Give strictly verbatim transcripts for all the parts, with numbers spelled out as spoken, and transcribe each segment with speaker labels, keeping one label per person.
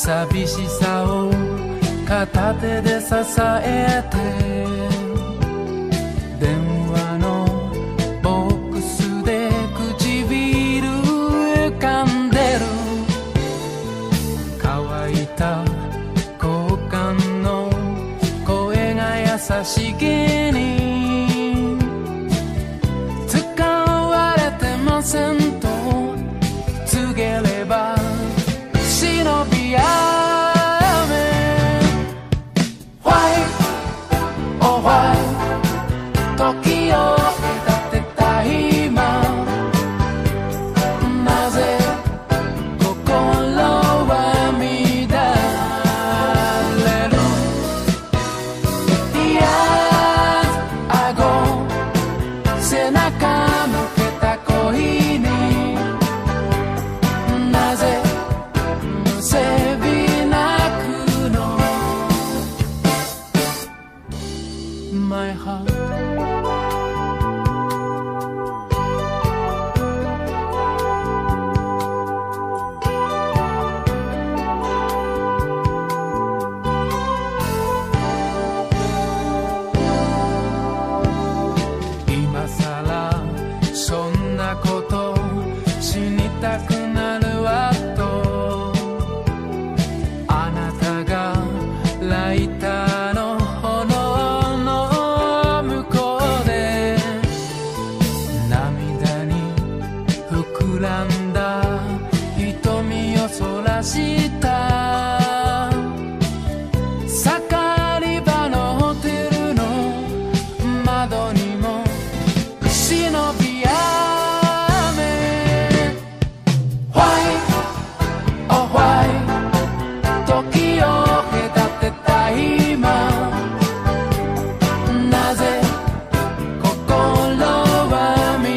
Speaker 1: 寂しさを片手で支えて電話のボックスで唇浮かんでる乾いた交換の声が優しげに使われてませんと告げれば忍び雨 Why, oh why 時を隔てた今なぜ心は乱れる Yes, I go 背中向けた恋になぜむせび泣くの My heart今さらそんなこと死にたくなるわとあなたがライターの炎の向こうで涙に膨らんだ瞳をそらした盛り場のホテルの窓にも忍び雨 Why, oh why 時を隔てた今なぜ心は乱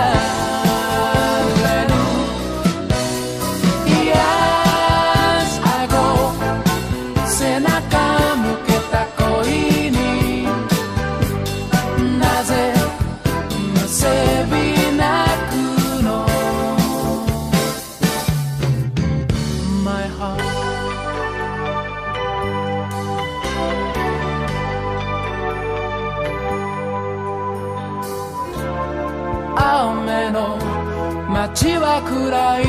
Speaker 1: れる Yes, I go 背中向けた恋になぜむせび泣くの My heart雨の街は暗い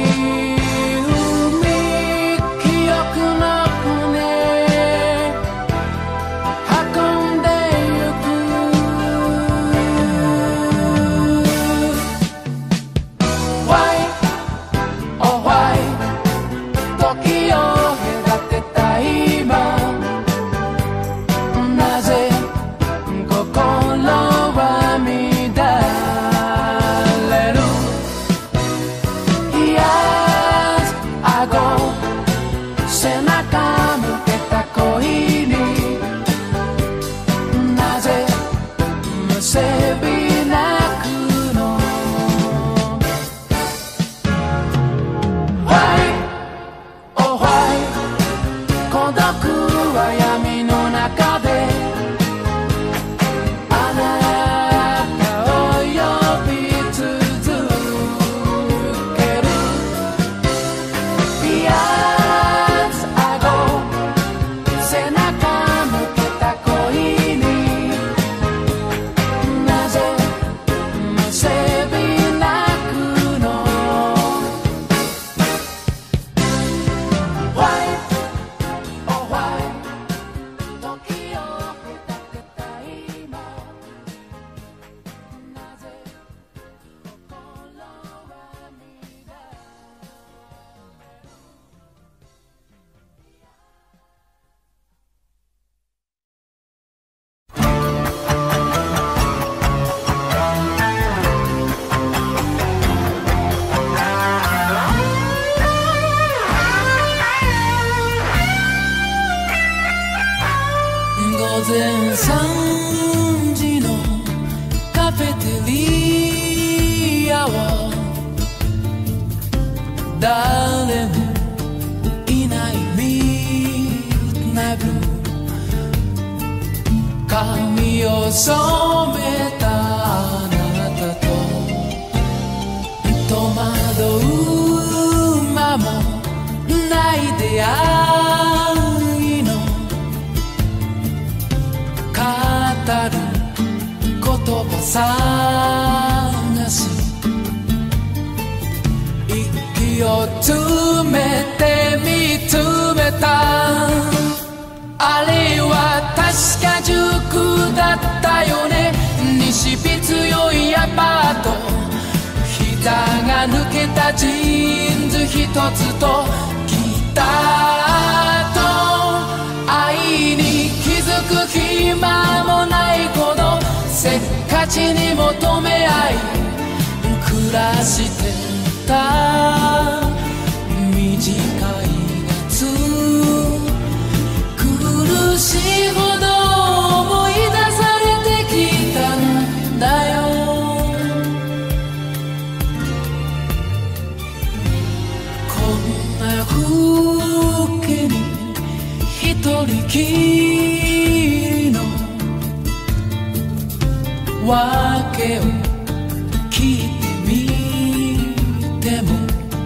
Speaker 1: 海記憶の船運んでゆく Why, oh why 時を隔てた今なぜ心は乱れる Yes, I go 背中向けた恋になぜむせび泣くの Why, oh why 孤独は闇の中であなたを呼び続ける Yes, I go 背中向けた恋になぜむせび泣くの Why, oh why 時を隔てた今なぜ心は乱れる 午前さんじのカフェテリアは誰もいないミッドナイトブルー髪を染めたあなたと戸惑う間もない出会い探し息を詰めて見つめた。あれは確か塾だったよね。西日強いアパート、膝が抜けたジーンズ一つとギターと愛に気づく暇もないこのせっかちに求め合い暮らしてた。短い夏苦しいほど思い出されてきたんだよ。こんな風景に一人きりの訳を聞いてみても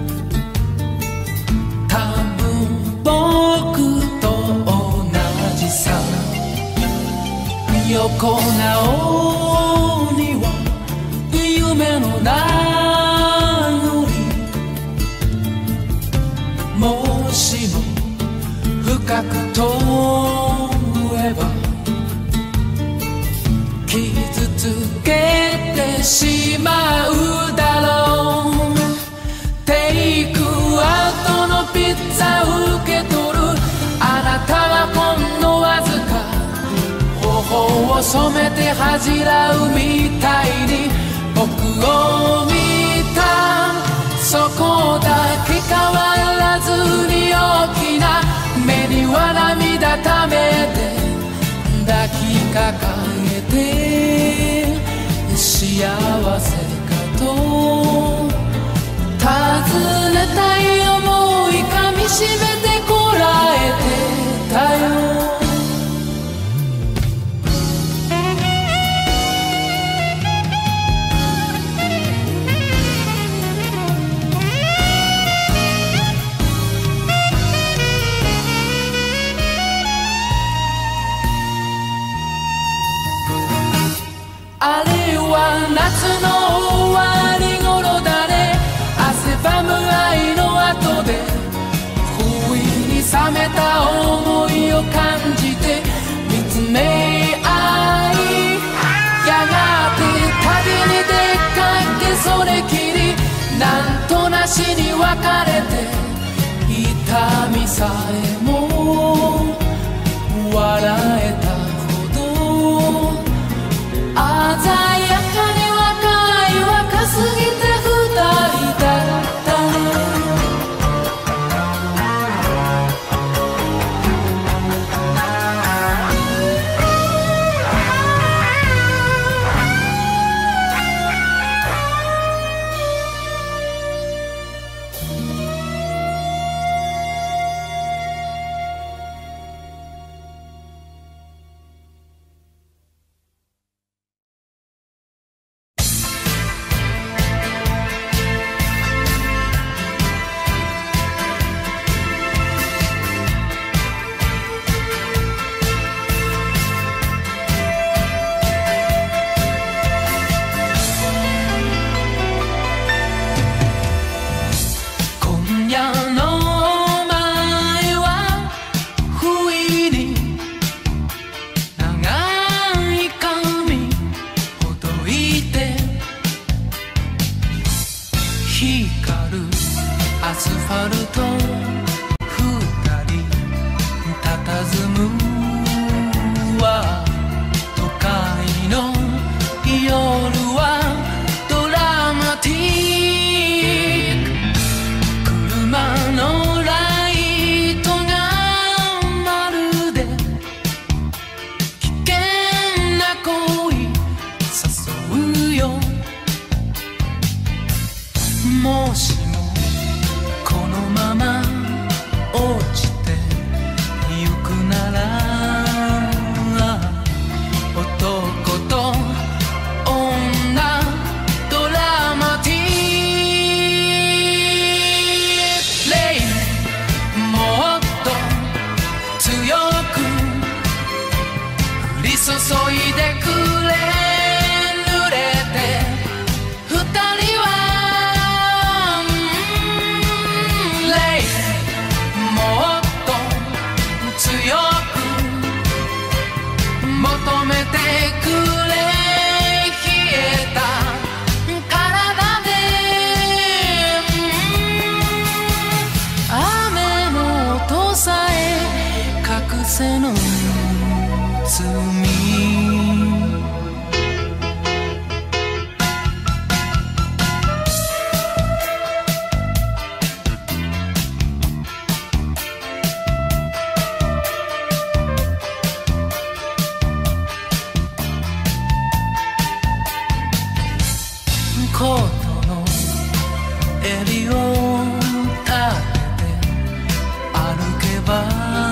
Speaker 1: 多分僕と同じさ。横顔には夢の名残、もしも深く問えば傷つけてしまうだろう。テイクアウトのピッツァ受け取るあなたはほんのわずか頬を染めて恥じらうみたいに僕を見た。そこだけ変わらずに大きな目には涙ためて抱きかかえて幸せかと尋ねたい思いかみしめてこらえてたよ。あれは夏の終わり頃だね。汗ばむ愛の後で不意に冷めた思いを感じて見つめ合い、やがて旅に出かけそれきりなんとなしに別れて痛みさえも笑えたほど鮮やかに若い若すぎて二人だったね。注いでくれ濡れコートの襟を立てて歩けば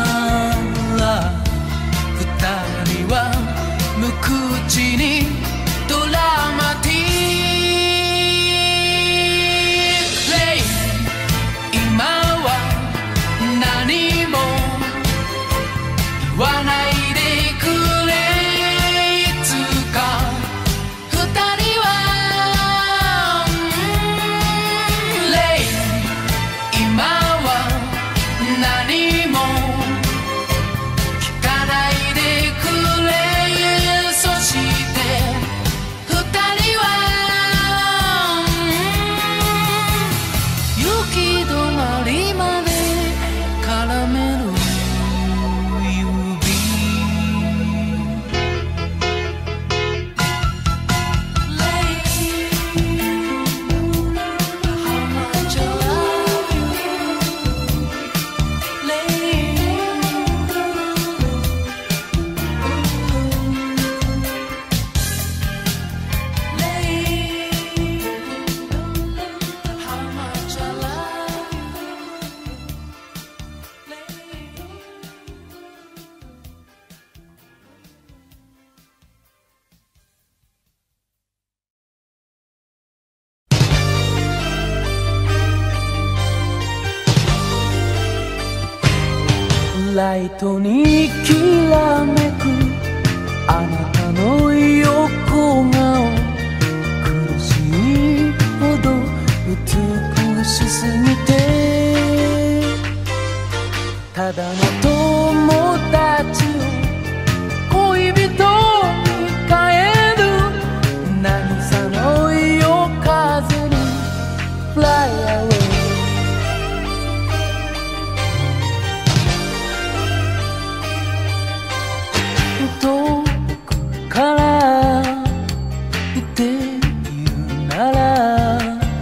Speaker 1: 二人は無口にドラマティックレイ今は何も言わないでくれいつか二人はレイ今は何も聞かないでくれそして二人は行き止まりまで絡めるライトにきらめくあなたの横顔苦しいほど美しすぎてただの友達を恋人に変える渚の夜風に Fly away遠くからって言うなら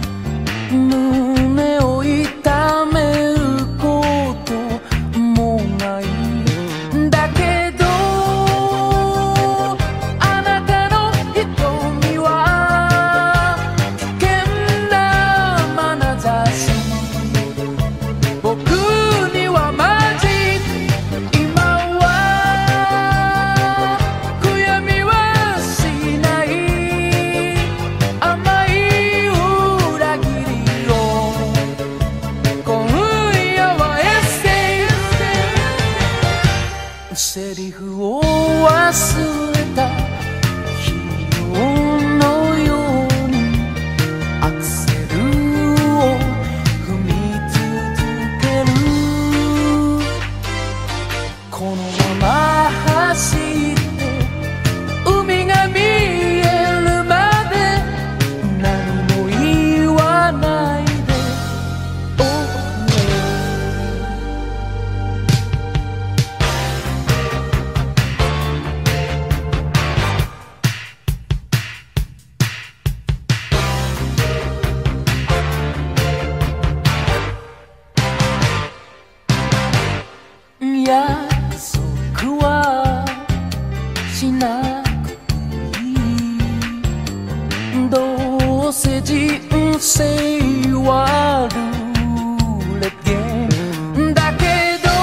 Speaker 1: 胸を痛めることもないだけどあなたの瞳は危険な眼差し僕にはマジセリフを忘れたヒーローのようにアクセルを踏み続けるこのまま走って海が見えるまで何も言わないで約束はしなくていいどうせ人生はルーレットゲームだけど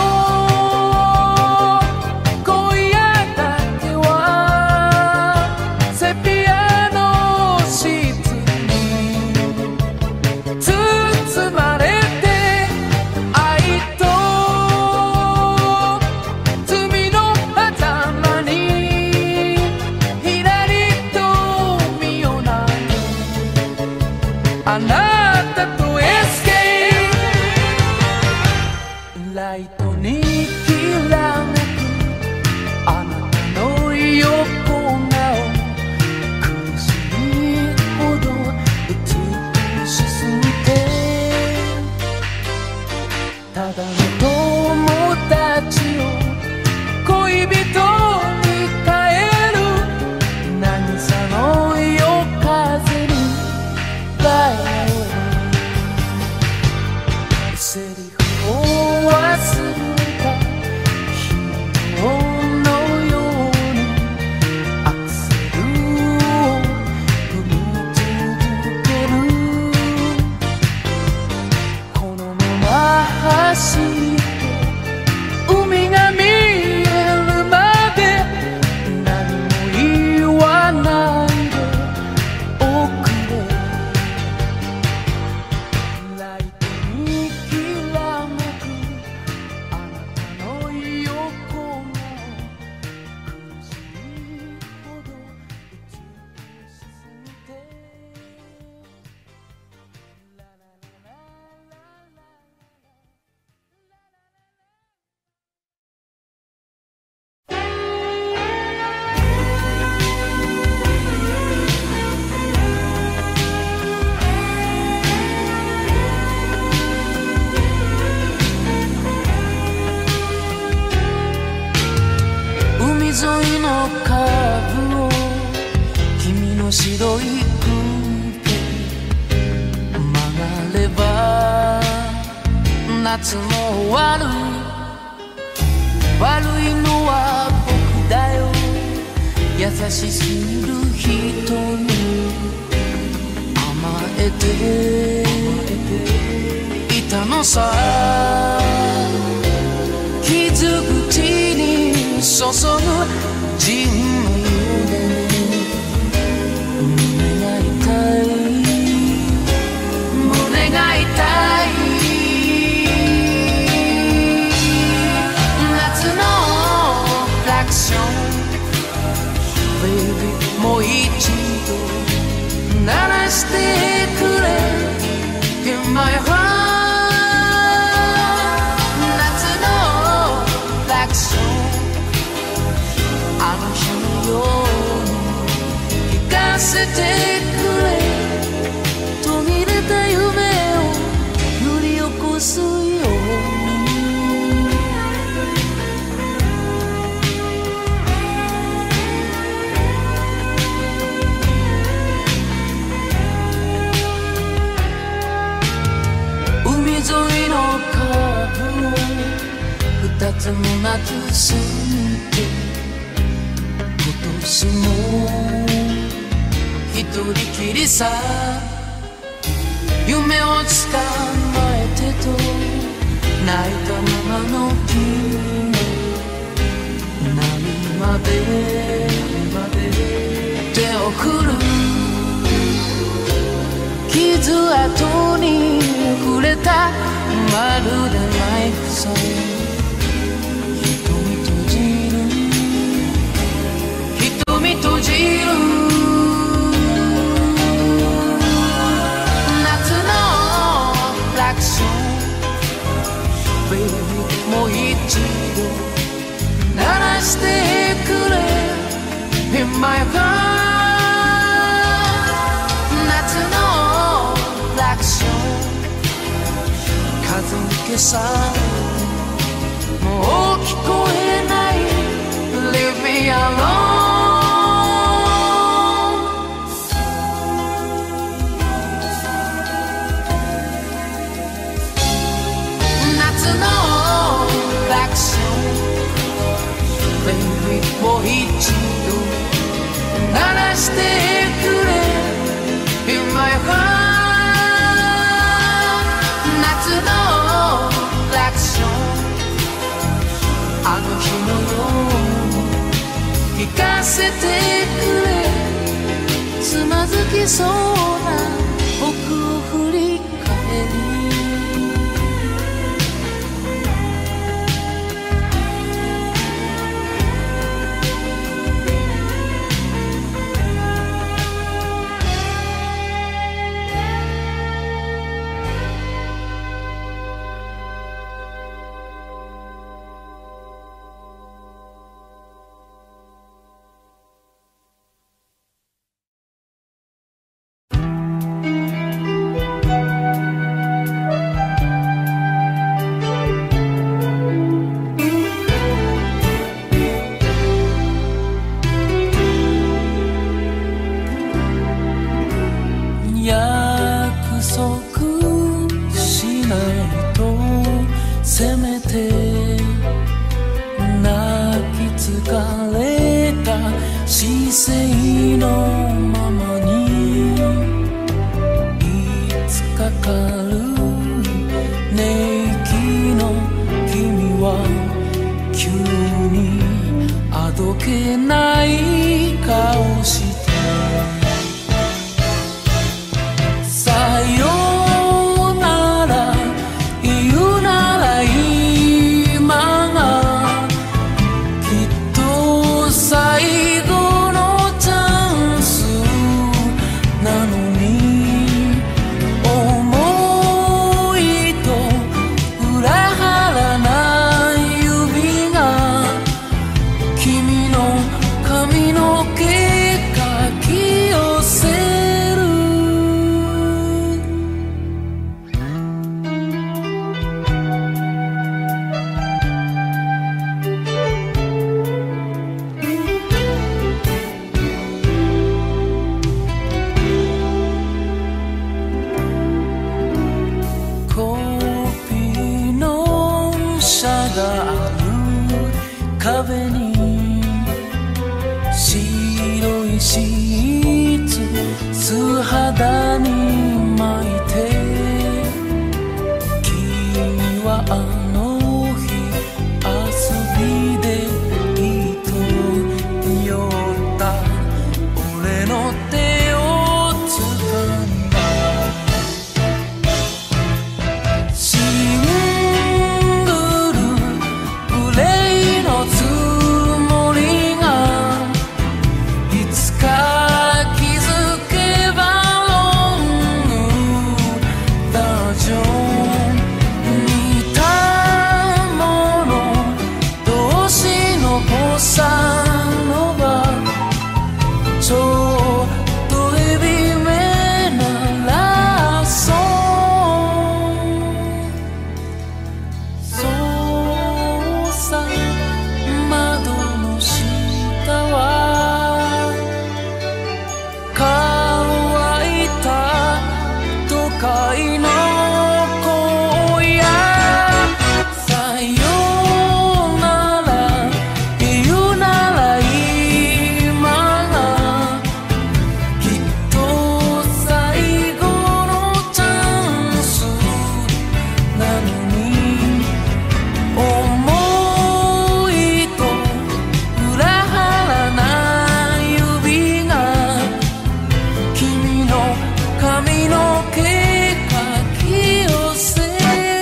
Speaker 1: 今夜だけはセピアのシーツに包まれて愛とあなたとエスケープライトにきらめくあなたの横顔苦しいほど美しすぎてただの友達を恋人に変える渚の夜風にFly away いのカーブを君の白い首曲がれば夏も終わる。悪いのは僕だよ。優しすぎる人に甘えていたのさ。傷口に注ぐジンのようで胸が痛い胸が痛い。夏のクラクション Baby もう一度鳴らしてくれ In my heart。あの日のように聞かせてくれ。途切れた夢を揺り起こすように。海沿いのカーブを二つも夏過ぎて今年も一人きりさ。夢を捕まえてと泣いたままの君の波まで手を振る。傷跡に触れたまるでナイフさえ閉じる。夏のクラクション Baby もう一度鳴らしてくれ In my heart。 夏のクラクション風に消されもう聞こえない Leave me alone。もう一度鳴らしてくれ In my heart。 夏のクラクションあの日のように聞かせてくれ。つまずきそうな僕を振り返り最後のチャンス肌に巻いて君はあの日遊びで糸に寄った俺の手を掴んだシングルプレイのつもりがいつか気づけばロングバージョン似たもの同士のボサノバちょっとヘビめなラソンそうさ窓の下は乾いた都会の荒野さよなら言うなら今がきっと最後のチャンスなのに思いと裏腹な指が君の髪の毛かき寄せる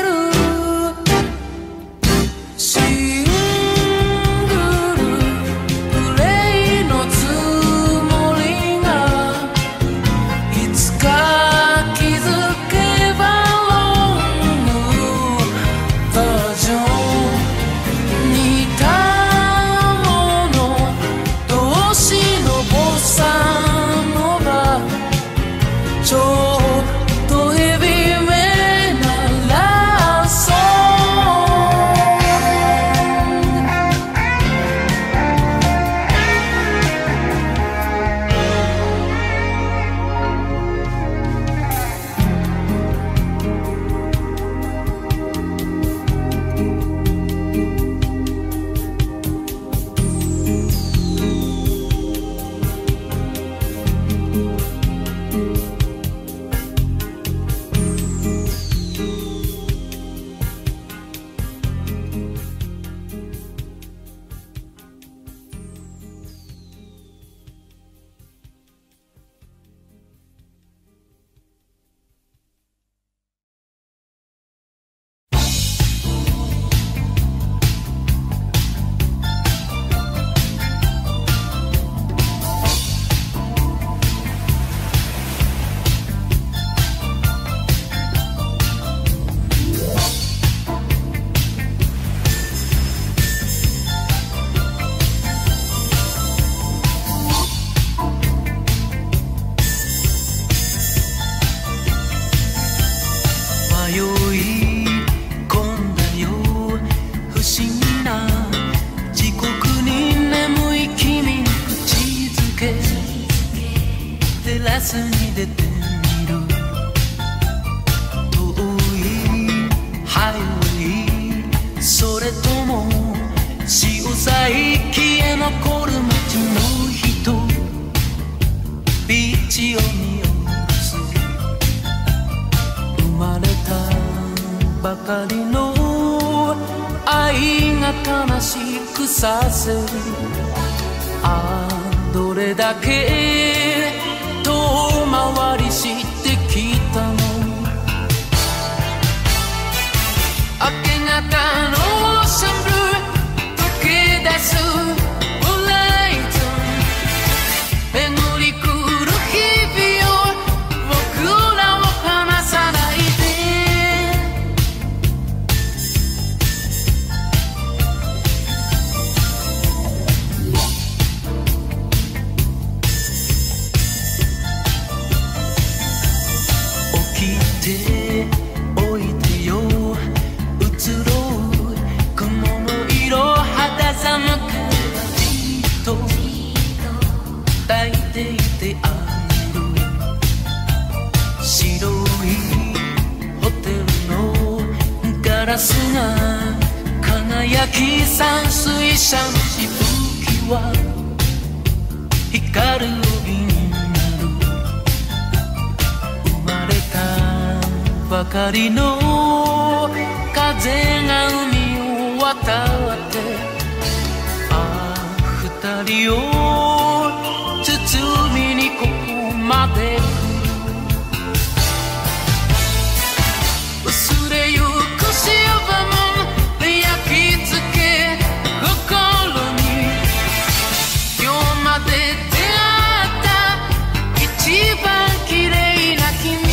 Speaker 1: シングルプレイのつもりがいつか気づけばロングバージョン似たもの同士のボサノバちょっとヘビめなラソン迷い込んだよ不思議な時刻に眠い君に口づけテラスに出てみる遠いハイウェイそれとも潮騒きへ残る街の人ビーチを見下ろす生まれたばかりの愛が悲しくさせるああどれだけ遠回りしてきたの明け方のオーシャンブルー溶け出すブライト巡り来る日々を僕らを離さないで起きておいてよ移ろう雲の色肌寒くじっと抱いていてあげる白いホテルのガラスが輝き散水車のしぶきは光る帯になるばかりの風が海を渡ってああ二人を包みにここまで薄れゆくシルバームーン焼き付け心に今日まで出会った一番綺麗な君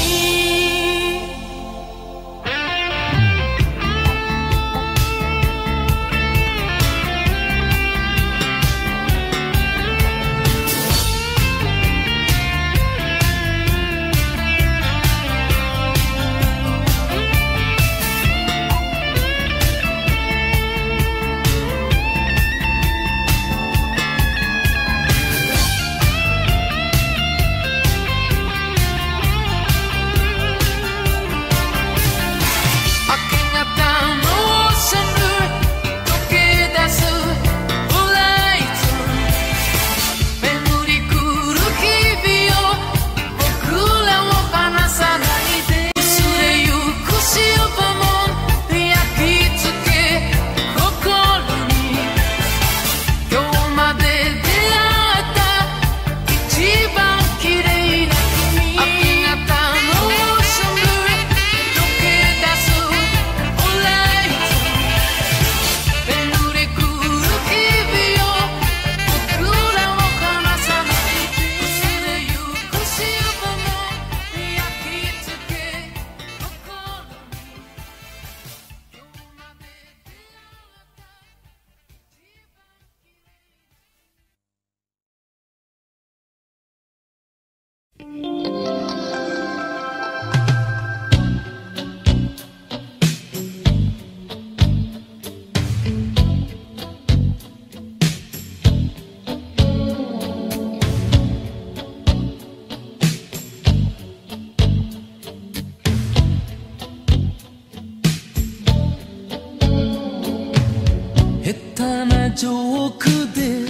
Speaker 1: ジョークで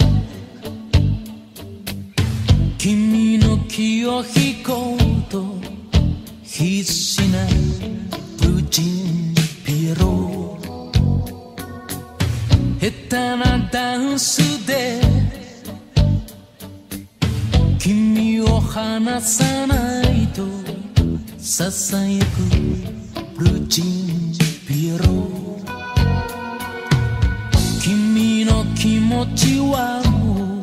Speaker 1: 君の気を引こうと必死なブルージンピエロ下手なダンスで君を離さないとささやくブルージンピエロ君の気持ちはも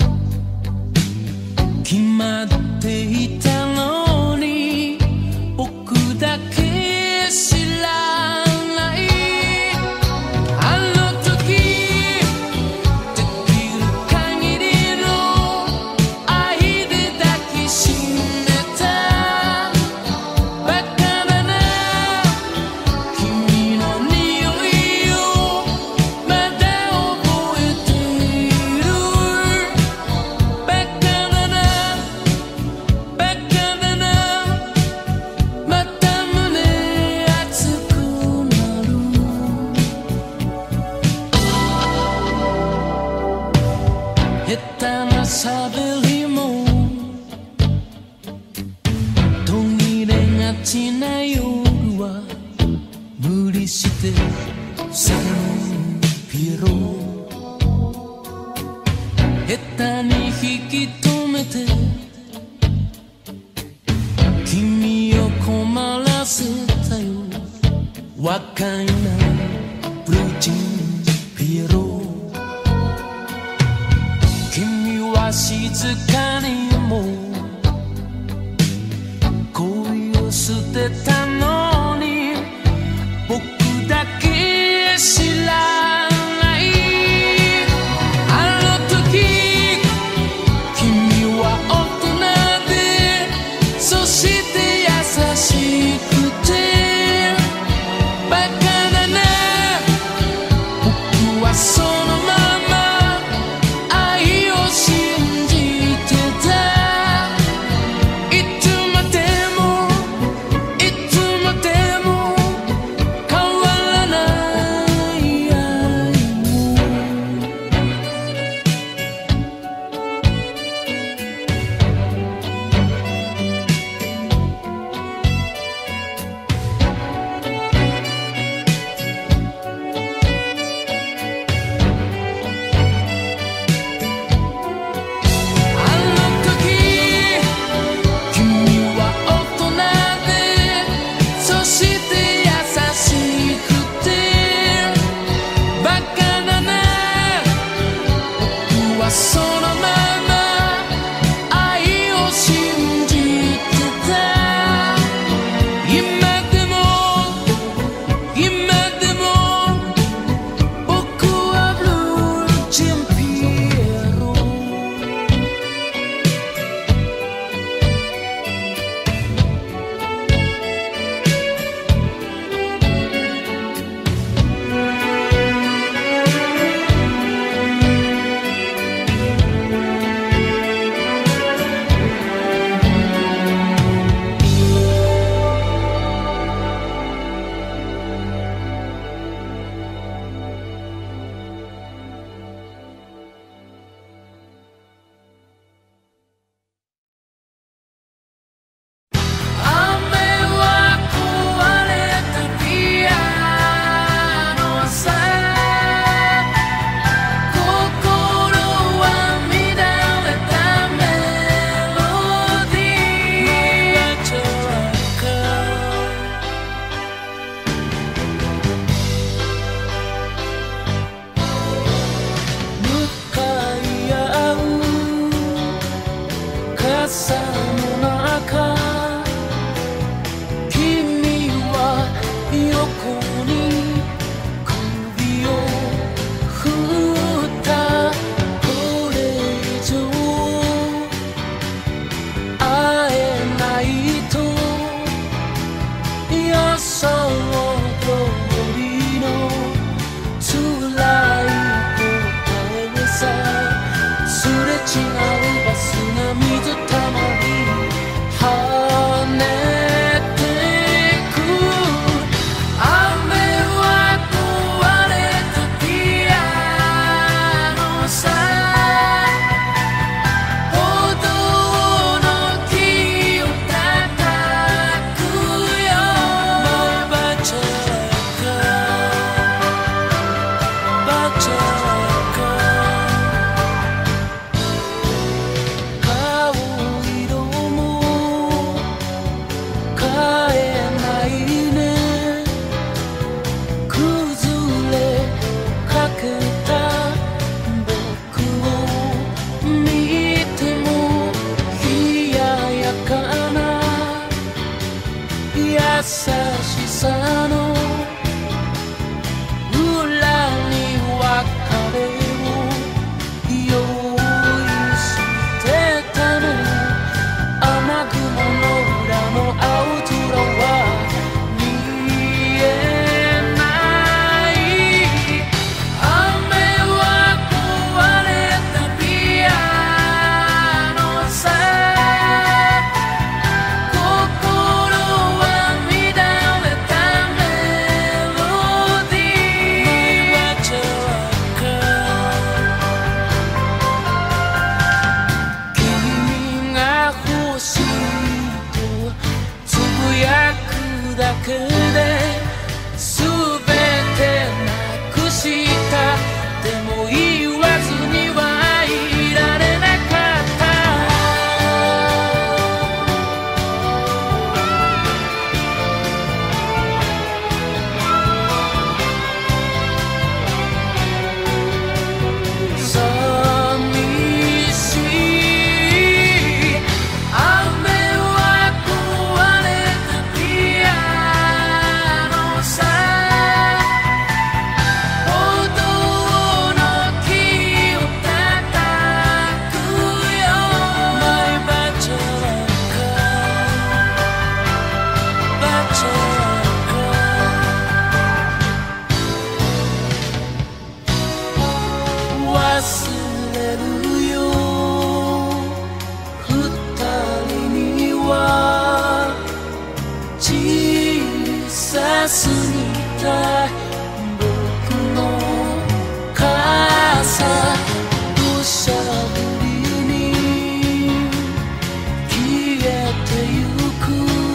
Speaker 1: う決まっていたのに僕だけ知らないあの時できる限りの愛で抱きしめたバカだな君の匂いをまだ覚えているバカだなバカだなまた胸熱くなる下手な喋りも途切れがちな夜は無理して酒のピエロ下手に引き止めて君を困らせたよ若いなブルージンピエロ君は静かにも恋を捨てたのに僕だけ知らないあの時君は大人でそして優しくてバカだな僕はそのまま愛を信じてたいつまでもいつまでも変わらない愛を優しさの裏に別れを用意してたの。雨雲の裏の青空は見えない。雨は壊れたピアノさ。だけで全てなくした。でも言わずにはいられなかった。寂しい雨は壊れたピアノさ。歩道の木を叩くよ。マイバチャラカバチャラカ忘れるよ。二人には小さすぎた僕の傘。土砂降りに消えてゆく。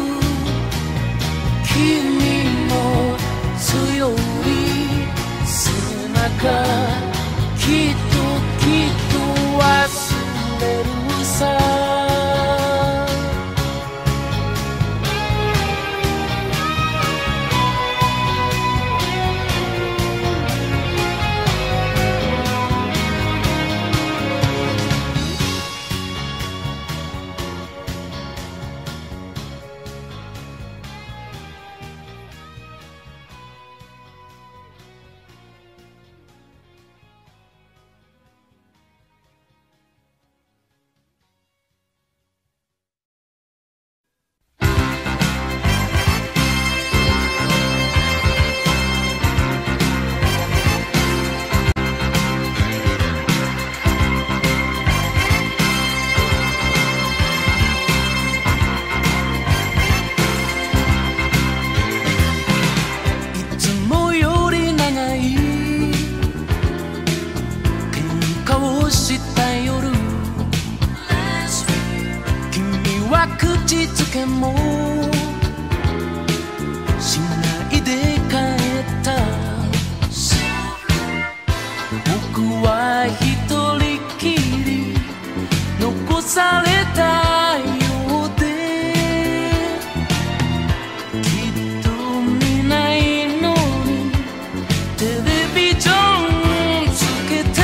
Speaker 1: 君の強い背中きっときっと忘れるさ。いつもより長い喧嘩をした夜。君は口づけもしないで帰った。僕は一人きり残されたようで。きっと見ないのにテレビジョンつけた。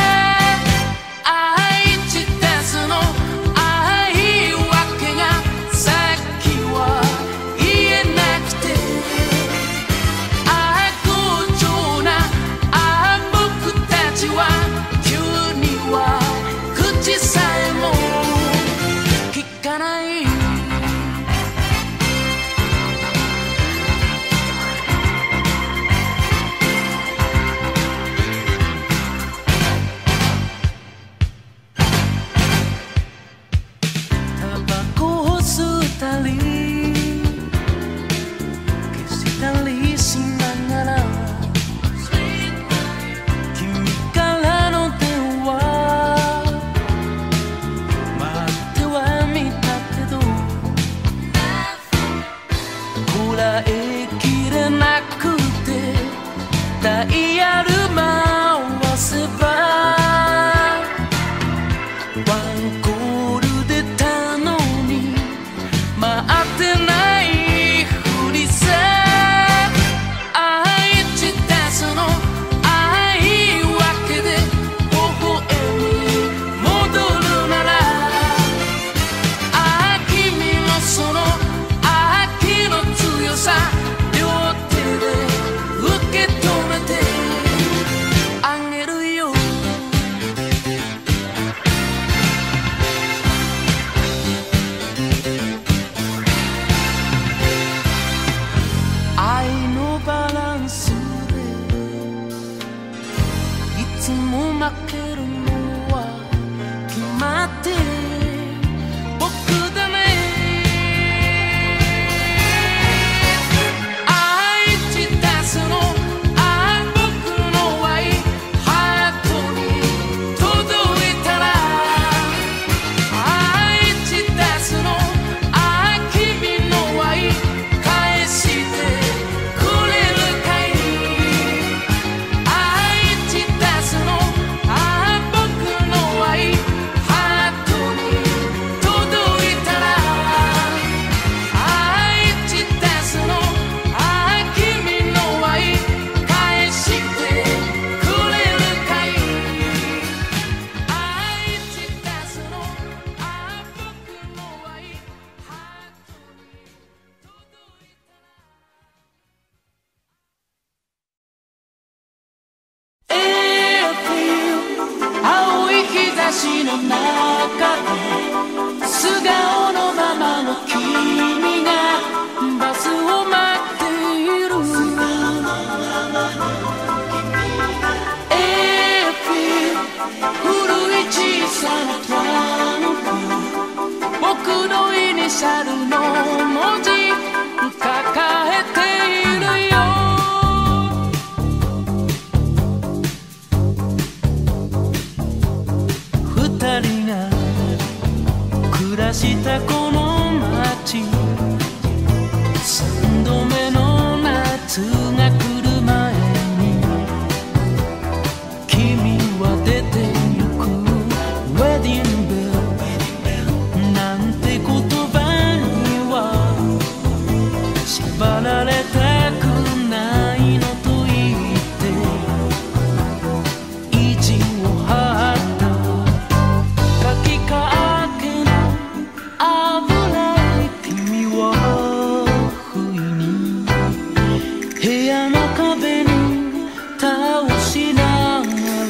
Speaker 1: 愛してその愛いわけがさっきは言えなくて。ああ強情なああ僕たちは急には口さえも聞かない。タバコを吸ったり消したりしながら。君からの電話待ってはみたけどこらえきれなくてダイヤル回せばワンコール出たのに待ってないふりさ。愛してその愛いわけで微笑み戻るなら。ああ君もその秋の離れたくないのと言って意地を張った書きかけの危ない君は不意に部屋の壁に倒しながら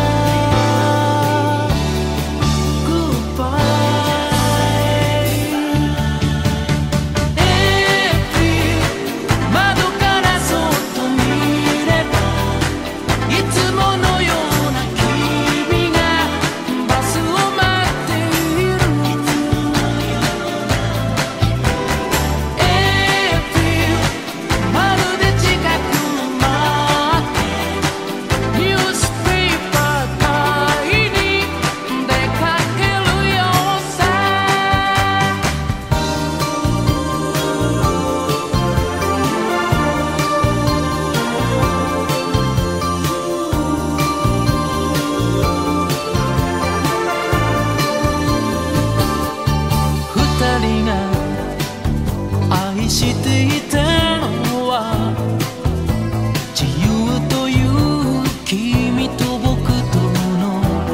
Speaker 1: していたのは自由という君と僕との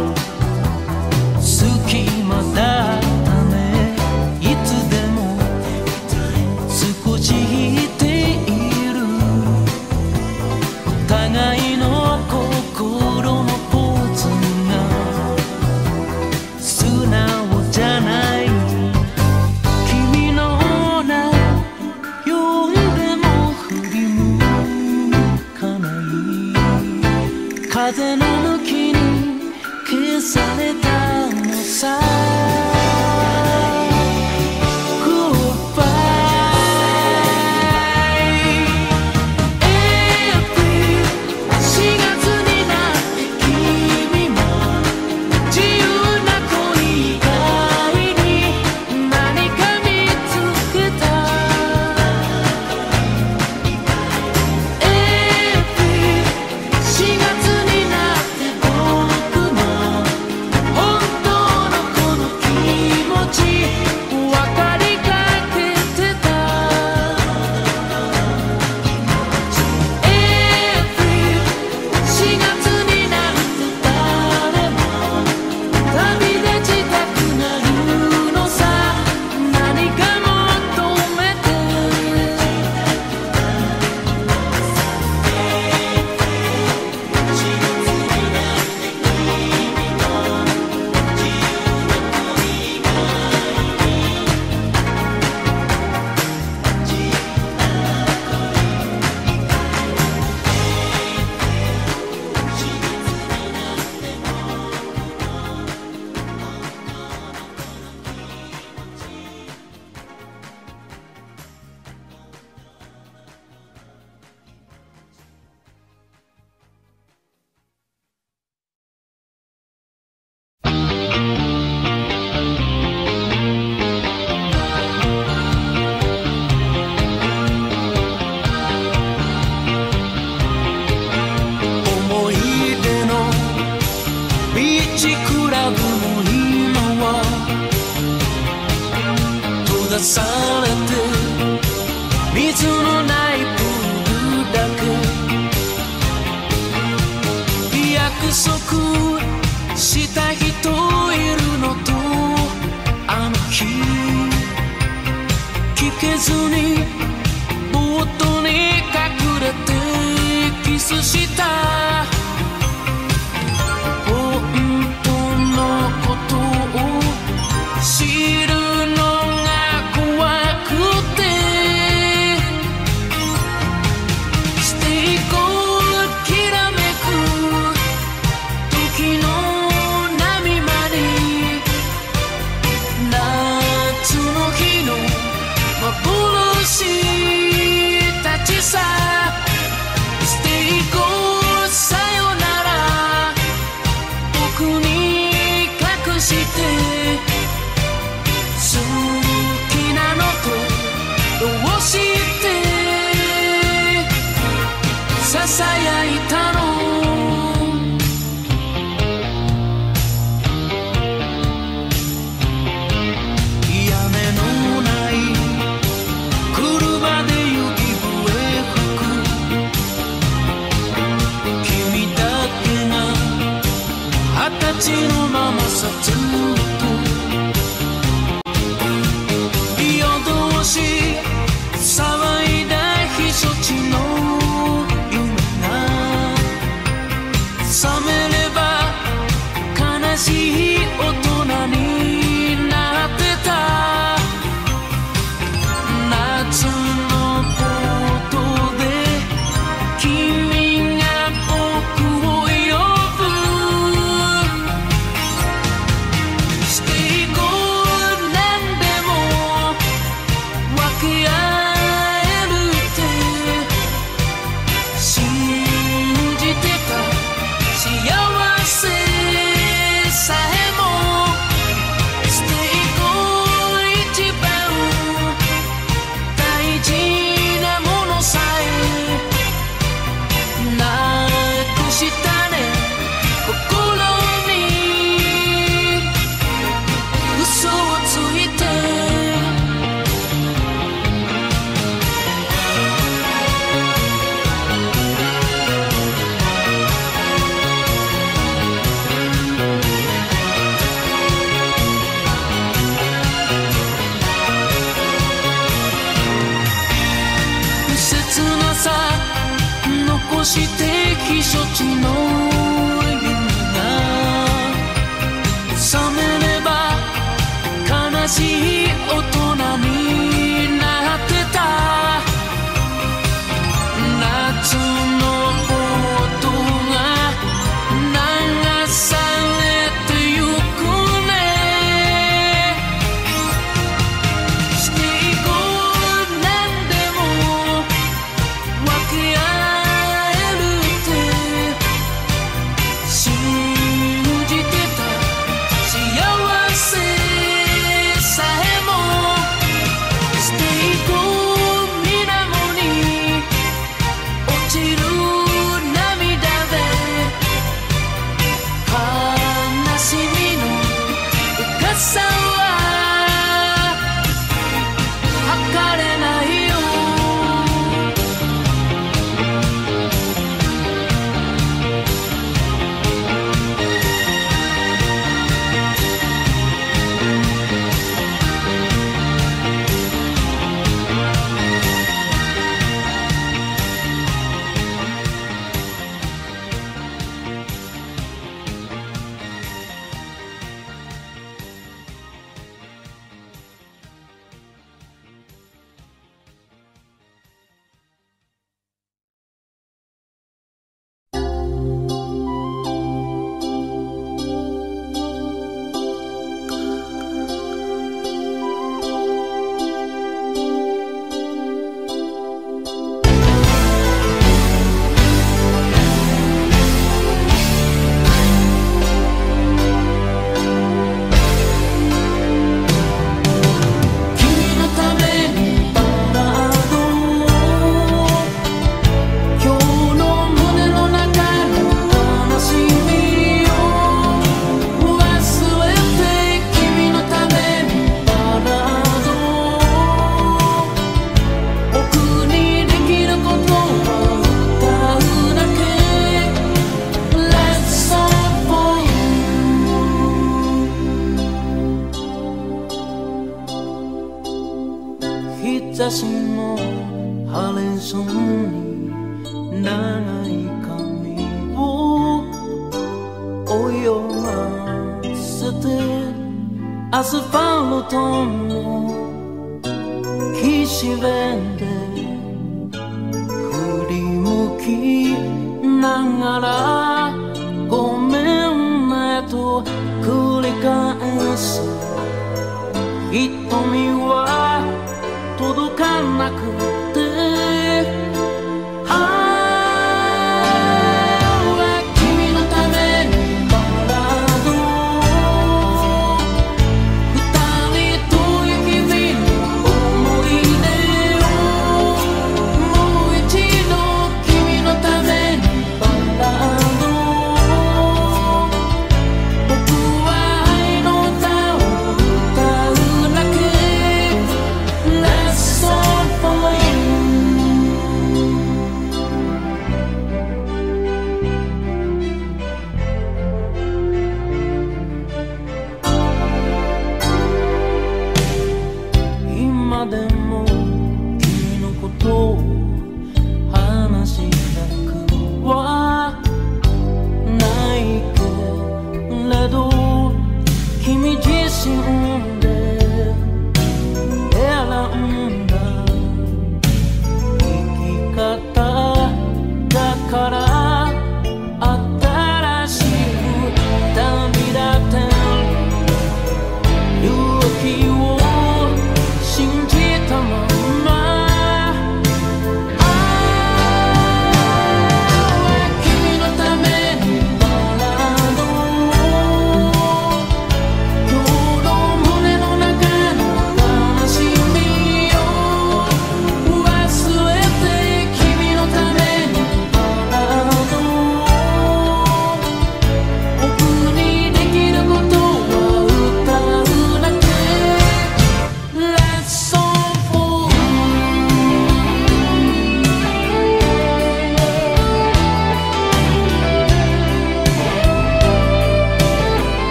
Speaker 1: 隙間だったね。いつでも少し引いているお互いの心のポーズが素直じゃない風の向きに消されたのさ。されて水のないプールだけ約束した人いるのとあの日聞けずにボートに隠れてキスした本当のことを知るのしさ残して避暑地の夢が覚めれば悲しい大人になってた夏の音が流されてゆくねしていこう何でも分け合えるって信じてた幸せさえも捨ていこう水面に落ちる涙で悲しみの深さは測れないよ日差しの晴れそうに長い髪を泳がせてアスファルトの岸辺で振り向きながらごめんねと繰り返す瞳は届かなくてああ君のためにバラード二人という君の思い出をもう一度君のためにバラード僕は愛の歌を歌うだけLet's all fall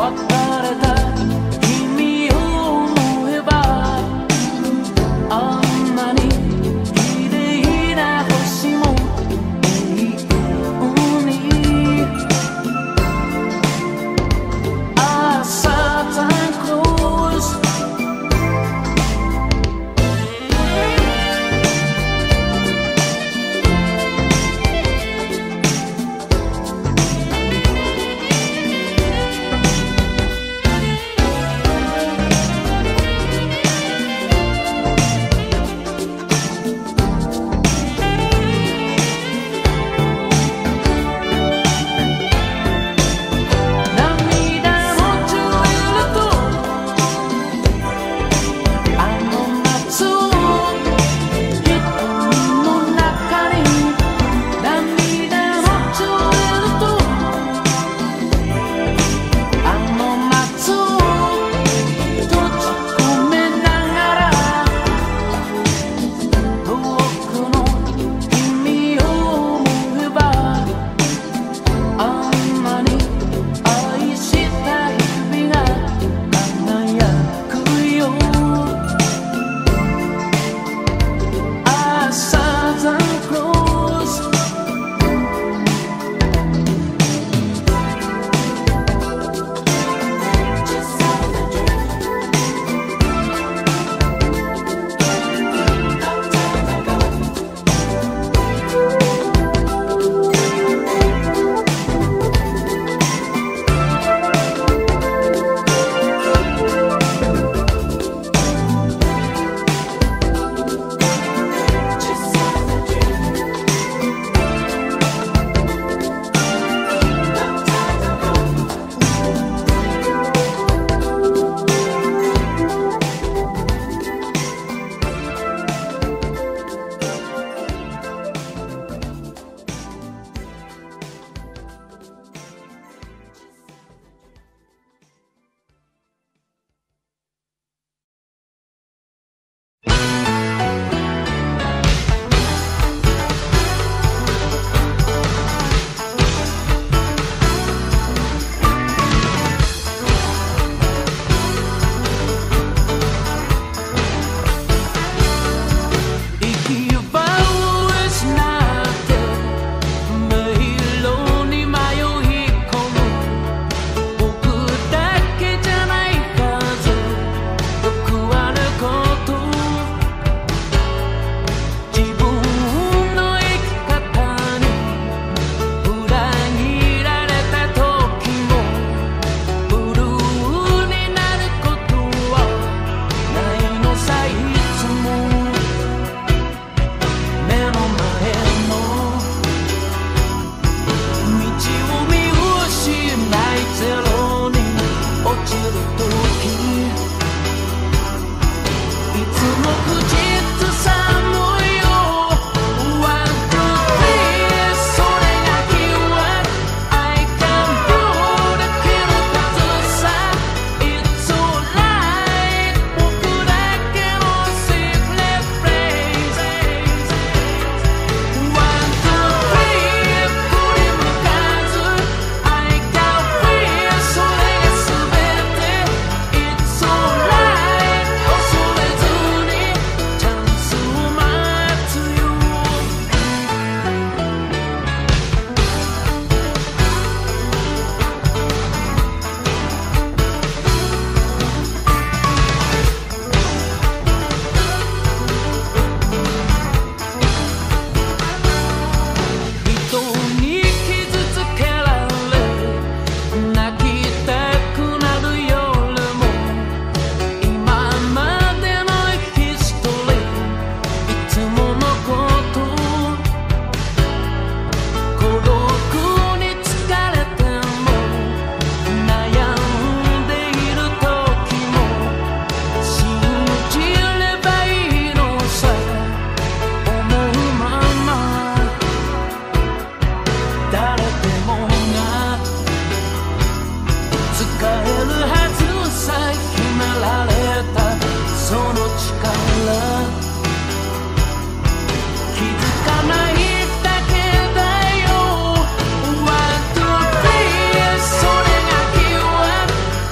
Speaker 1: 「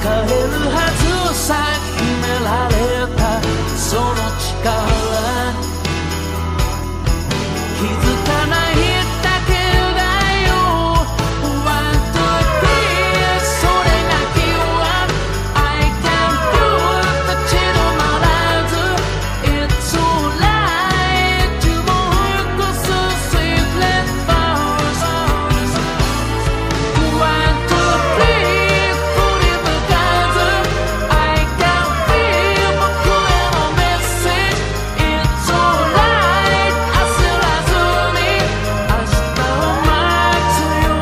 Speaker 1: えるはずさ決められたその力気づかないだけだよ One, two, three それが気は I can't do it 立ち止まらず It's alright 自分を起こす Sweet flowers One, two, three 振り向かず I can feel 僕へのメッセージ It's alright 焦らずに明日を待つよ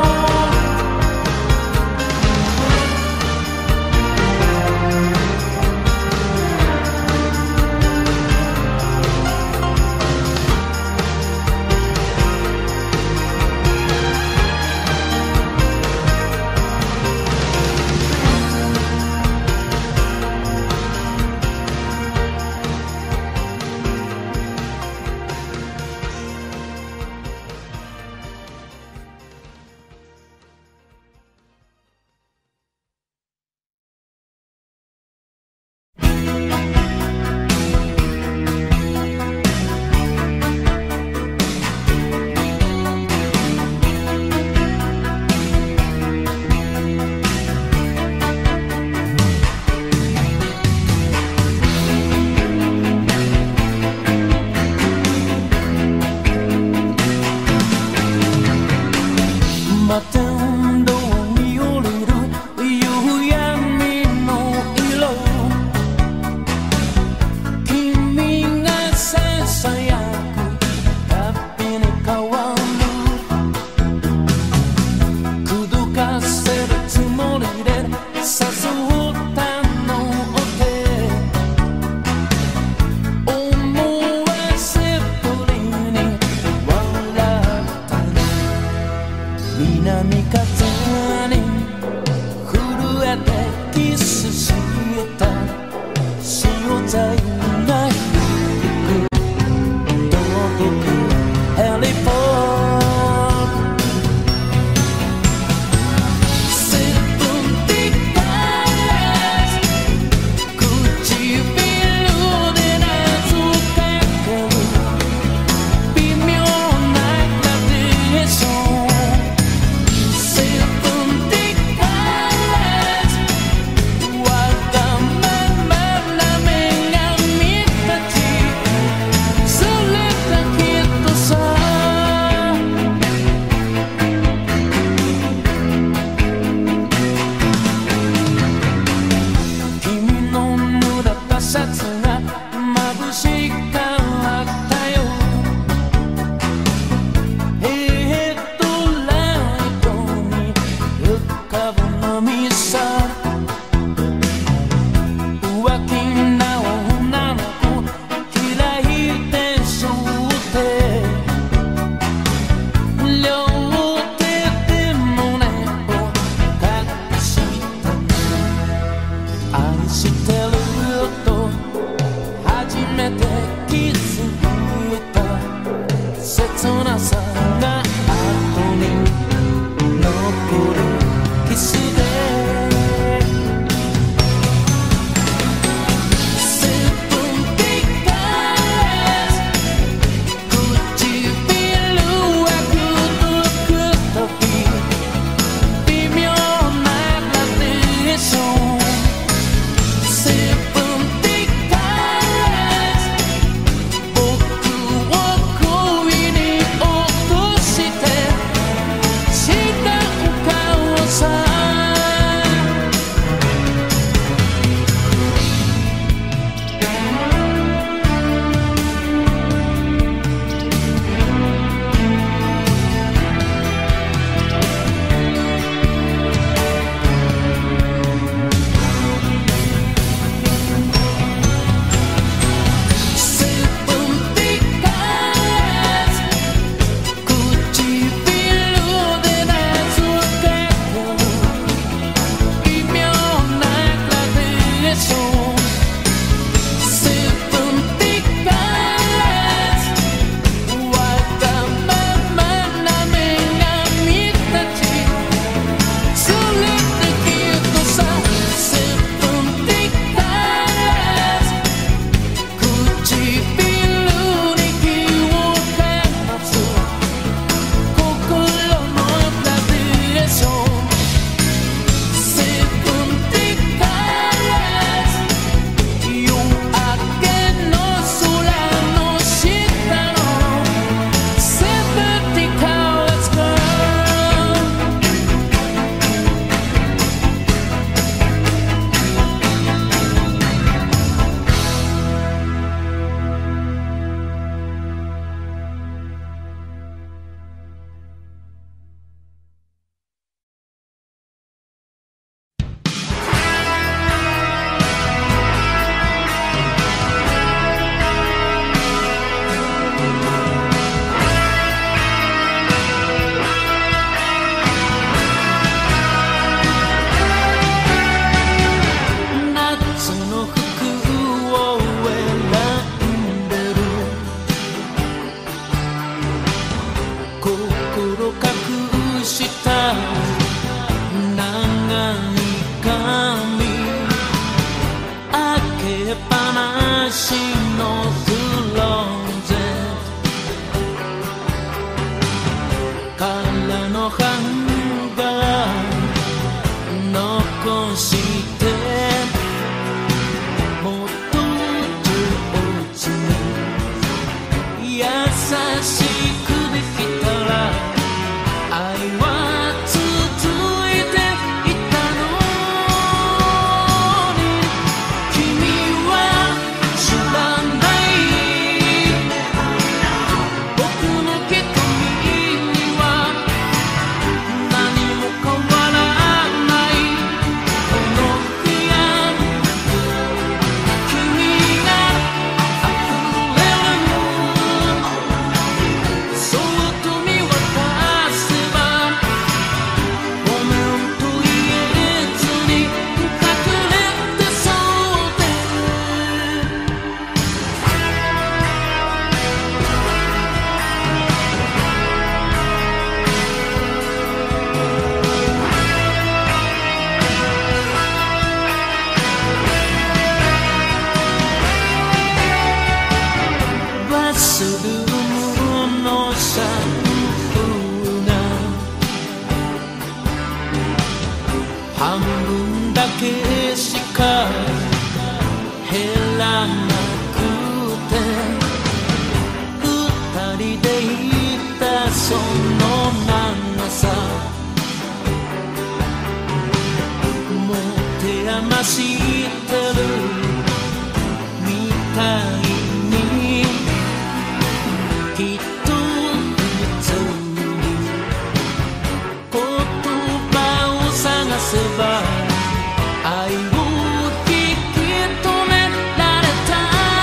Speaker 1: 摩天楼に降りる夕闇の色君がささやくたびに変わる口説かせるつもりで誘ったので思わせぶりに笑った南風に震えてキスした潮剤が響く届くヘリポートセブンティカラーズ唇でなぞかける微妙なグラデーションシャツが眩しかったよヘッドライトに浮かぶのみさ浮気な女の子嫌いでしょって両手で胸を隠した愛してる初めて気づいた切なさが後に残るキスでセブンティカラーズ唇はくどくとき微妙なグラデーションセ昔のクローゼットからのハンガー残してもっと上手に優しくできたら愛は続いていたのに君は知らない僕の瞳には何も変わらないこの部屋君が溢れるそっと見渡せばごめんと言えずに隠れてそうでバスルームのシャンプーが半分だけしか減らなくて二人でいたその長さもう手余してるみたいにきっと普通に言葉を探せば愛を引き止められた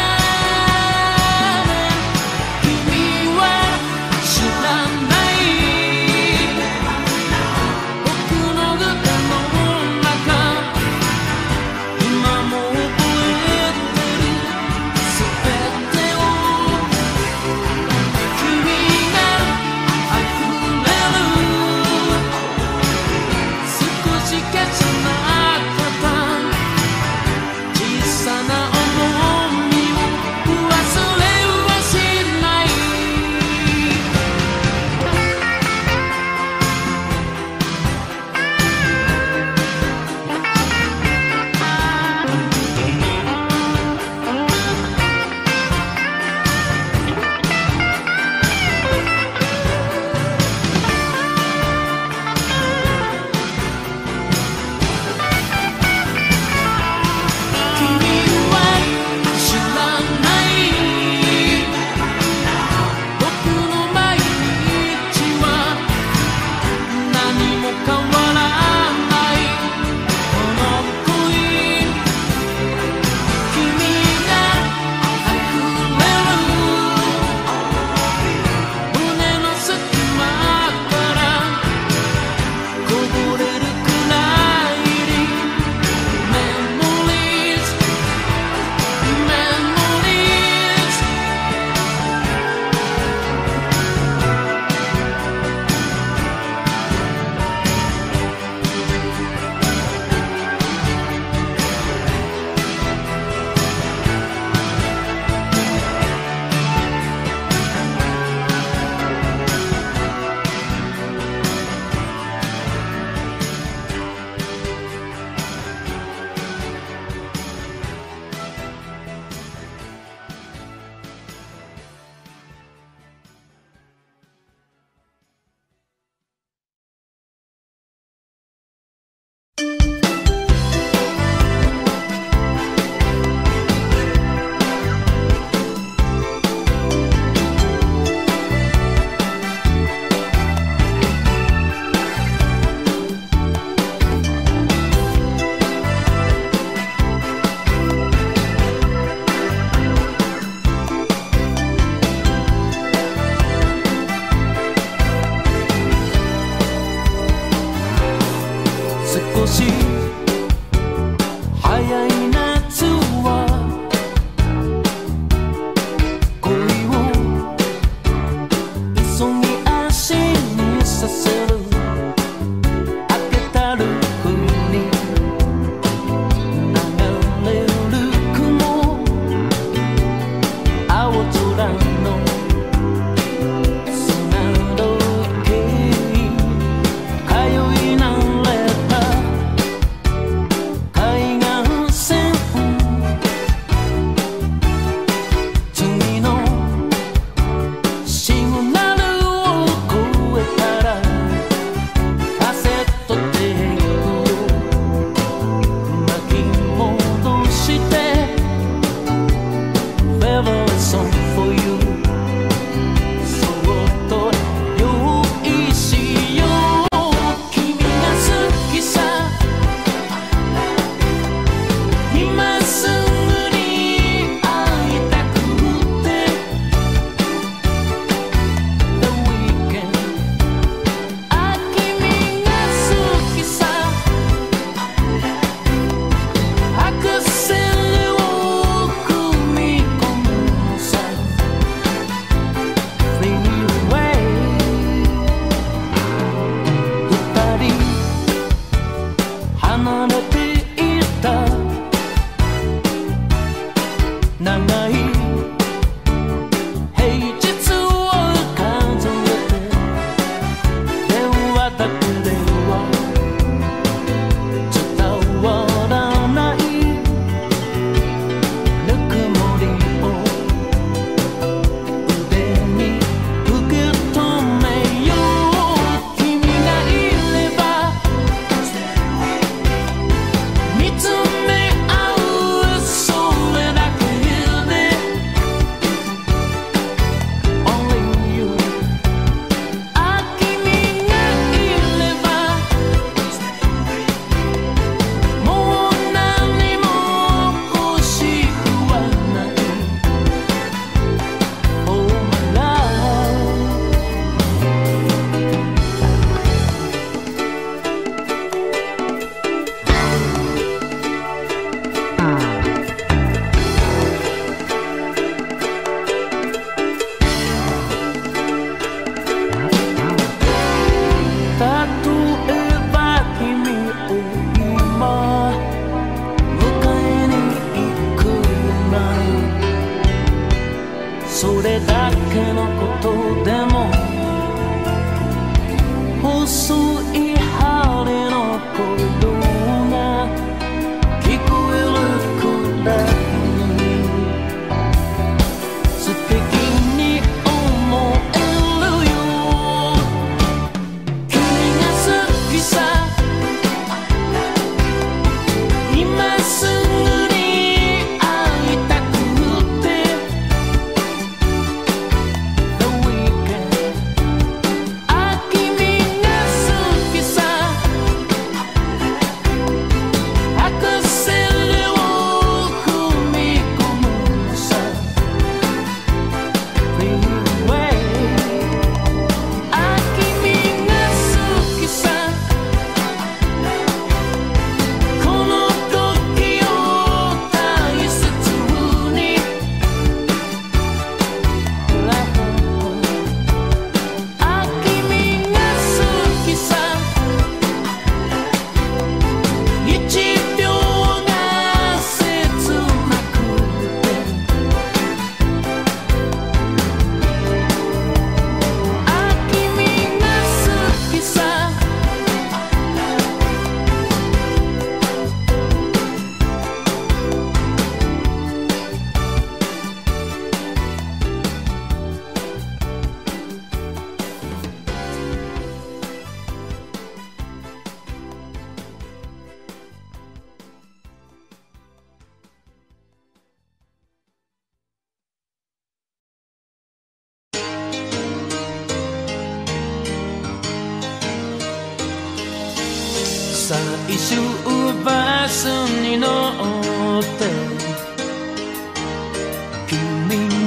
Speaker 1: ね君は知らない僕の腕の中今も覚えてる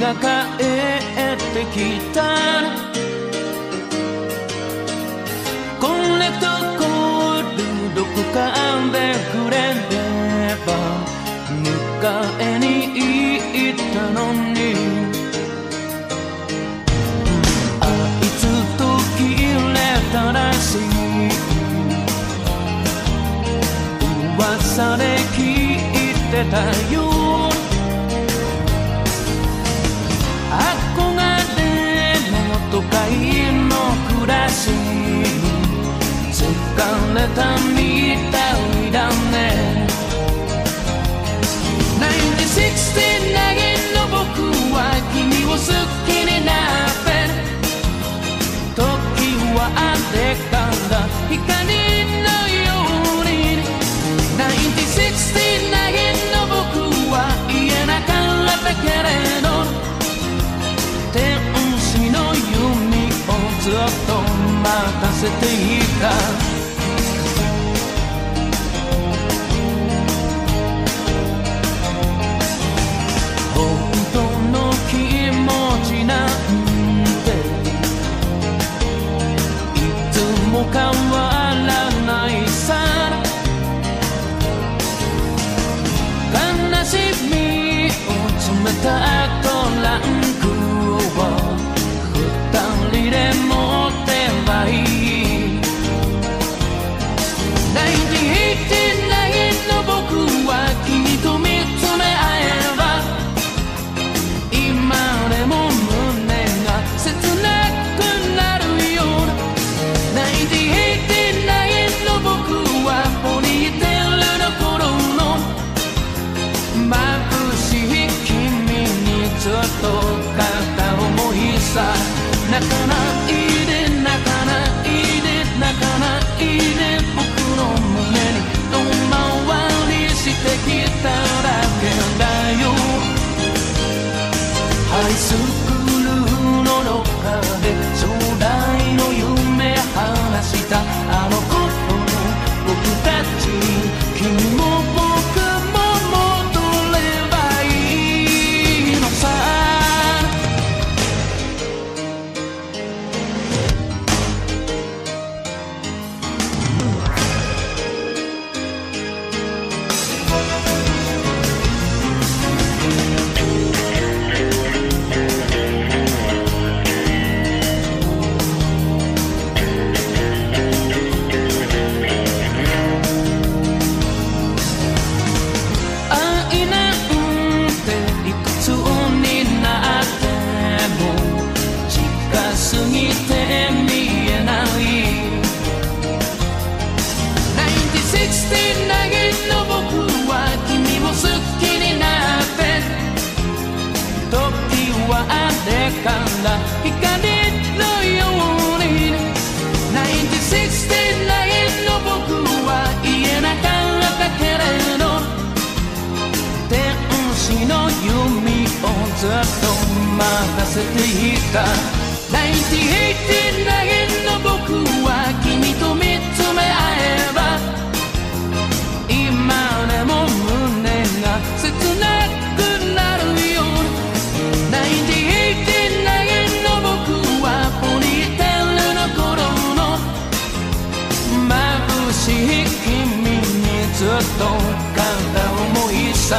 Speaker 1: が帰ってきた。コネクトコールどこかでくれれば迎えに行ったのに、あいつと切れたらしい噂で聞いてたよ。憧れの都会の暮らし疲れたみたいだね。ナインティーシックスティーナインの僕は君を好きになって時はあれから光のように。ナインティーシックスティーナインの僕は言えなかったけれど天使の弓をずっと待たせていた。本当の気持ちなんていつも変わらないさ。悲しみを詰めたトランクを二人で持ってばいい。ナインティーエイティナインの僕は君と見つめ合えば今でも胸が切なくなるよ。ナインティーエイティナインの僕はポニーテールの頃の眩しい君にずっと片思いさ。泣かないで泣かないで泣かないで僕の胸に遠回りしてきただけだよ。ハイスクールのどっかで将来の夢話したあの頃の僕たちに君も僕も戻ればいいのさ。ずっと待たせていた。ナインティーエイティナインの僕は君と見つめ合えば今でも胸が切なくなるよ。ナインティーエイティナインの僕はポニーテールの頃の眩しい君にずっと片思いさ。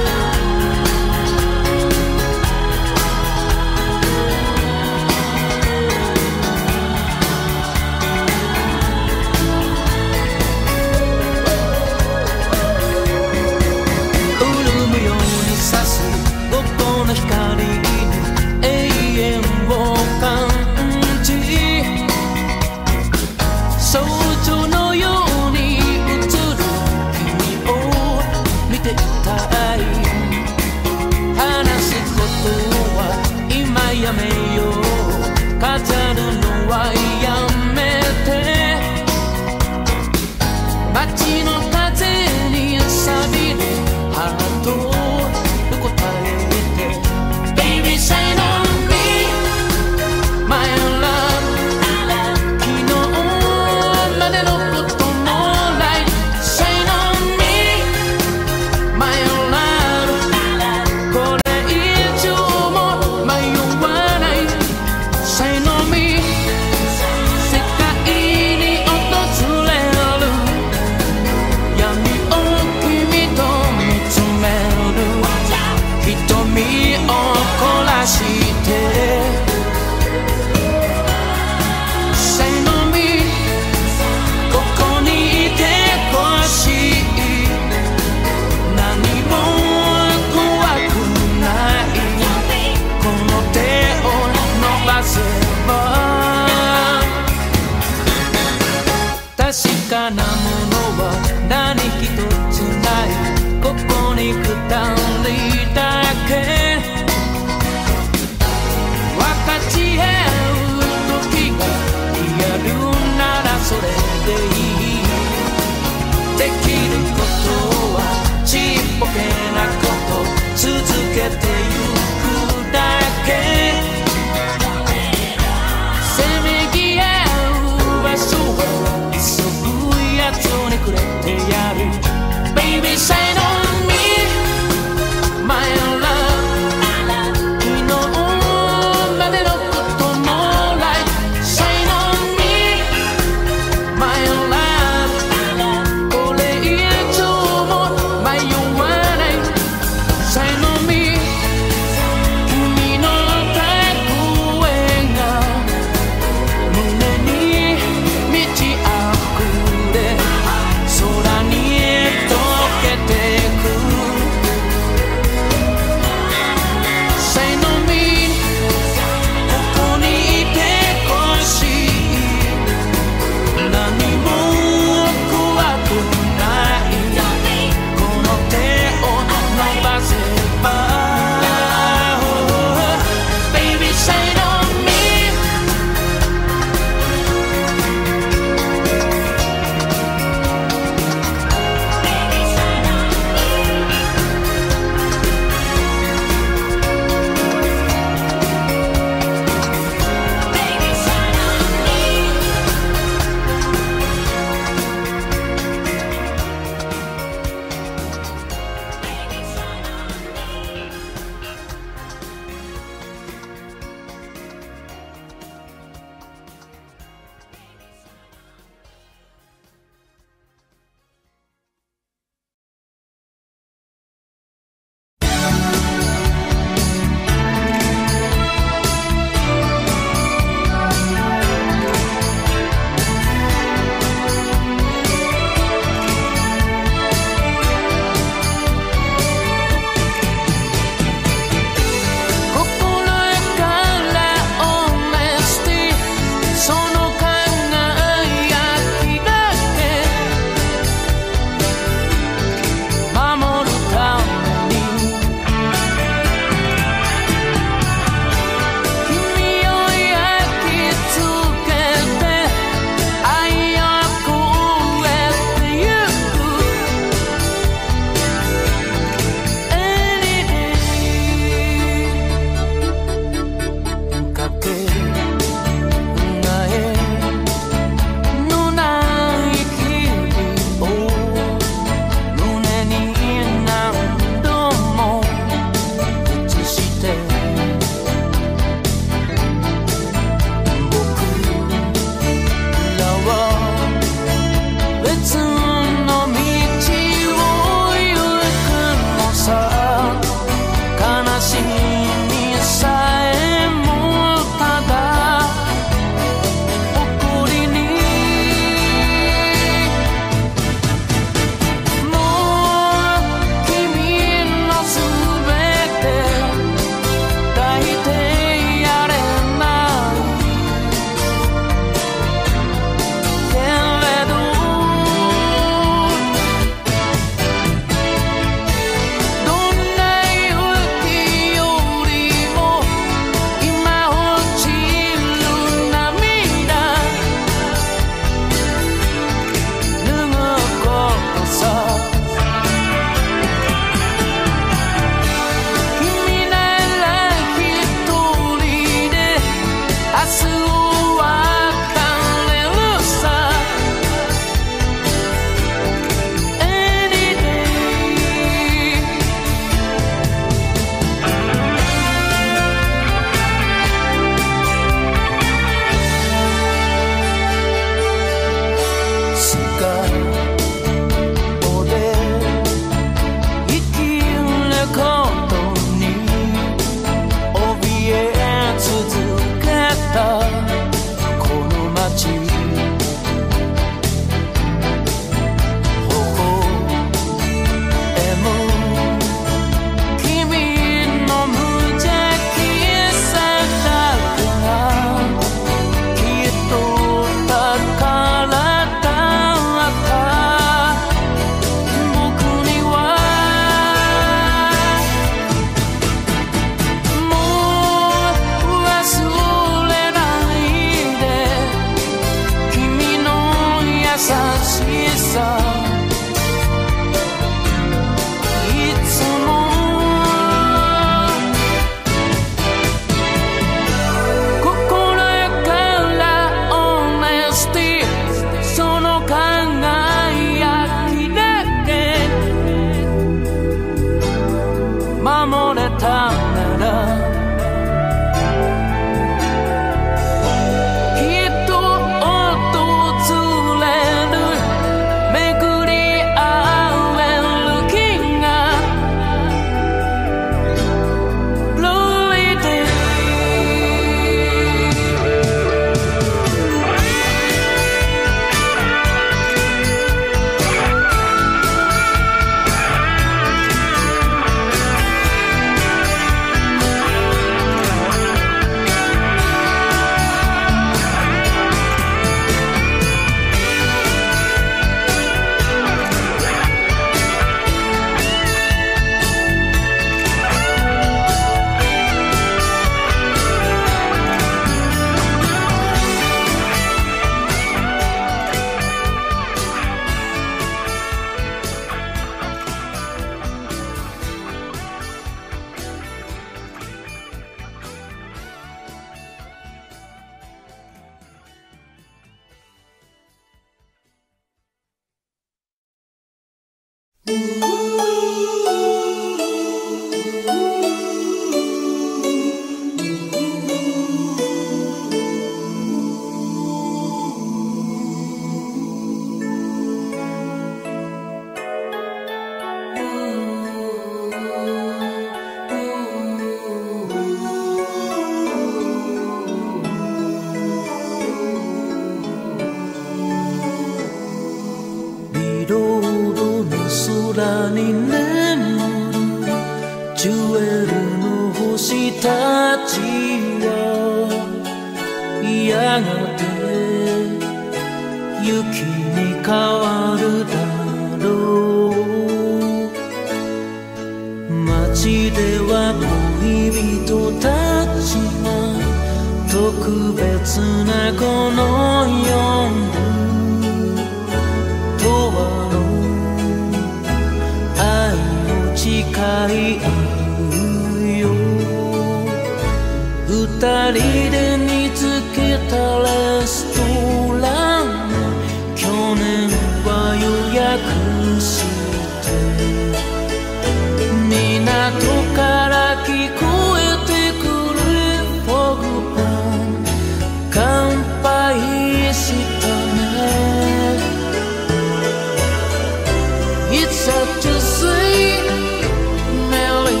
Speaker 1: It's such a sweet melody.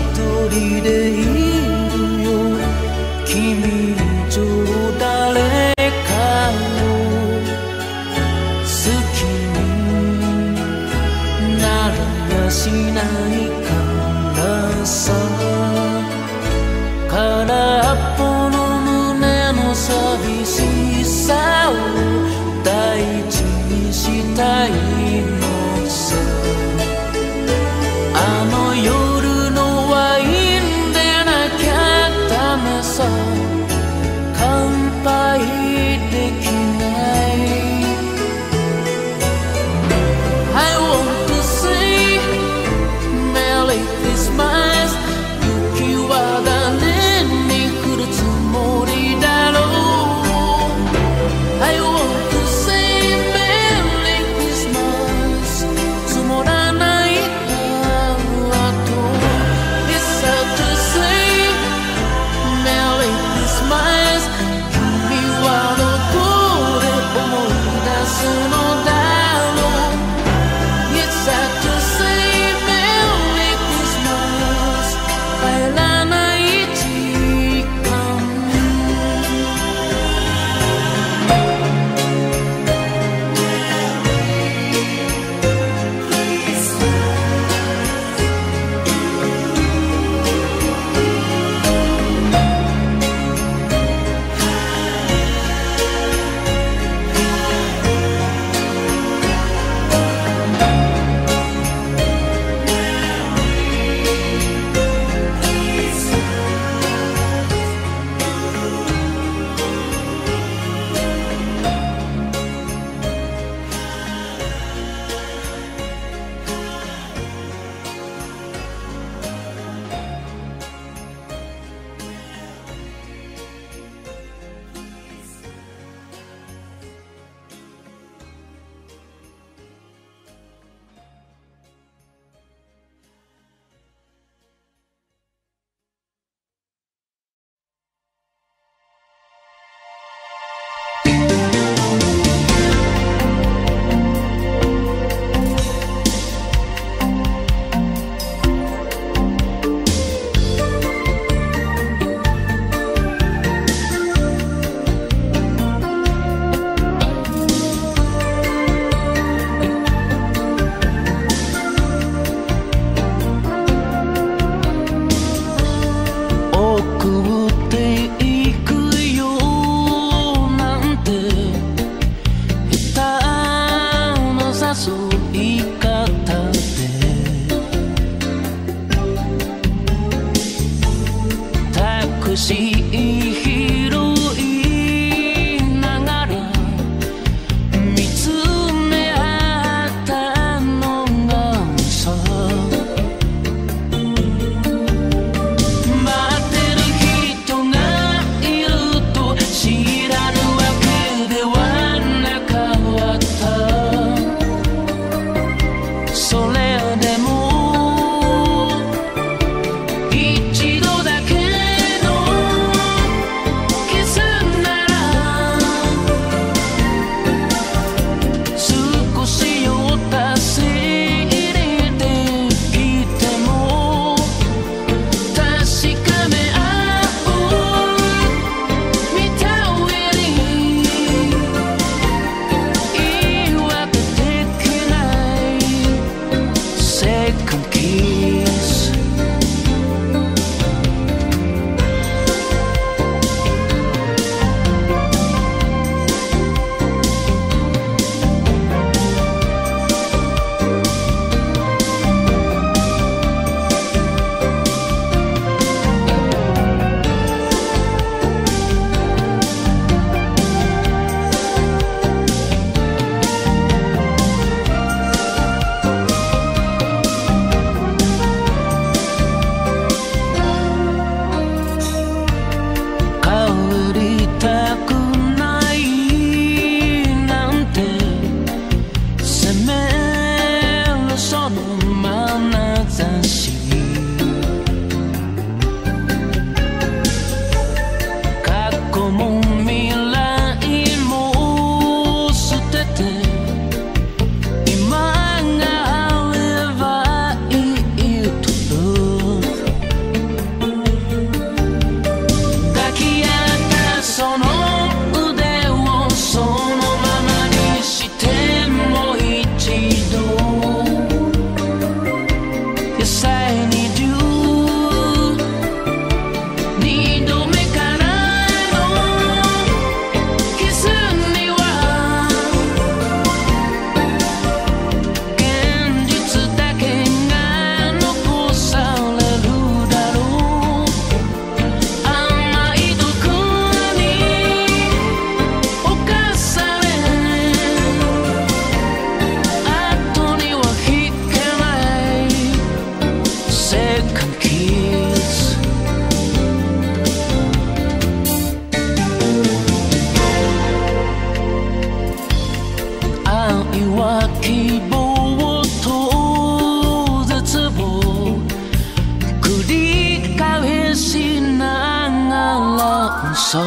Speaker 1: 人でいるよ。君以上誰かを好きにならやしないからさ。空っぽの胸の寂しさを大事にしたいのさ。あの夜のワインでなきゃダメさ。乾杯できない。 I want to say Merry Christmas。 雪は誰に降るつもりだろう。 I want to say Merry Christmas。 積もらないハート。 It's sad to say Merry Christmas。 君はどこで思い出すのだろう。 It's sad to say Merry Christmas。 帰らない時間。一度だけのそう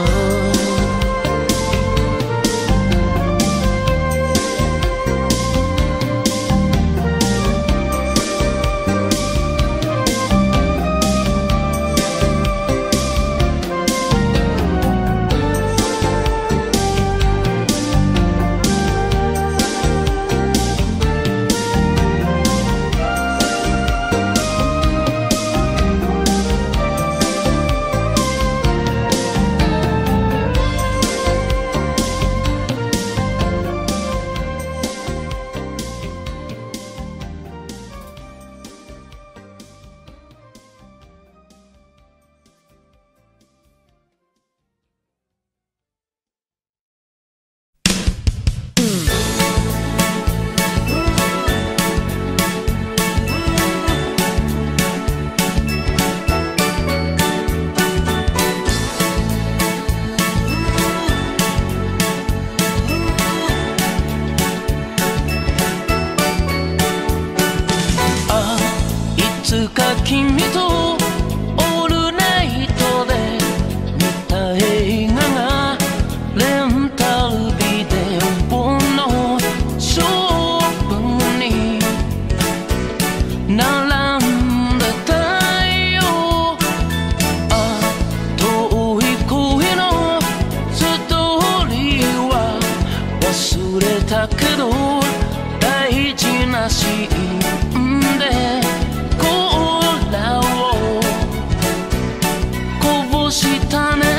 Speaker 1: 君とオールナイトで見た映画がレンタルビデオのショップに並んでたよ。あ、遠い恋のストーリーは忘れたけど大事なシーンでしたね。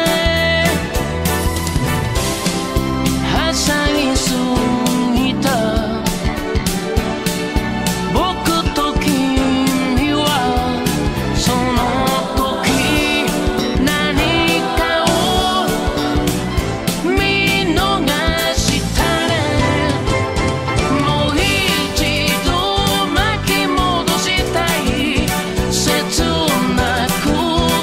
Speaker 1: はしゃぎすぎた僕と君はその時何かを見逃したね。もう一度巻き戻したい切なく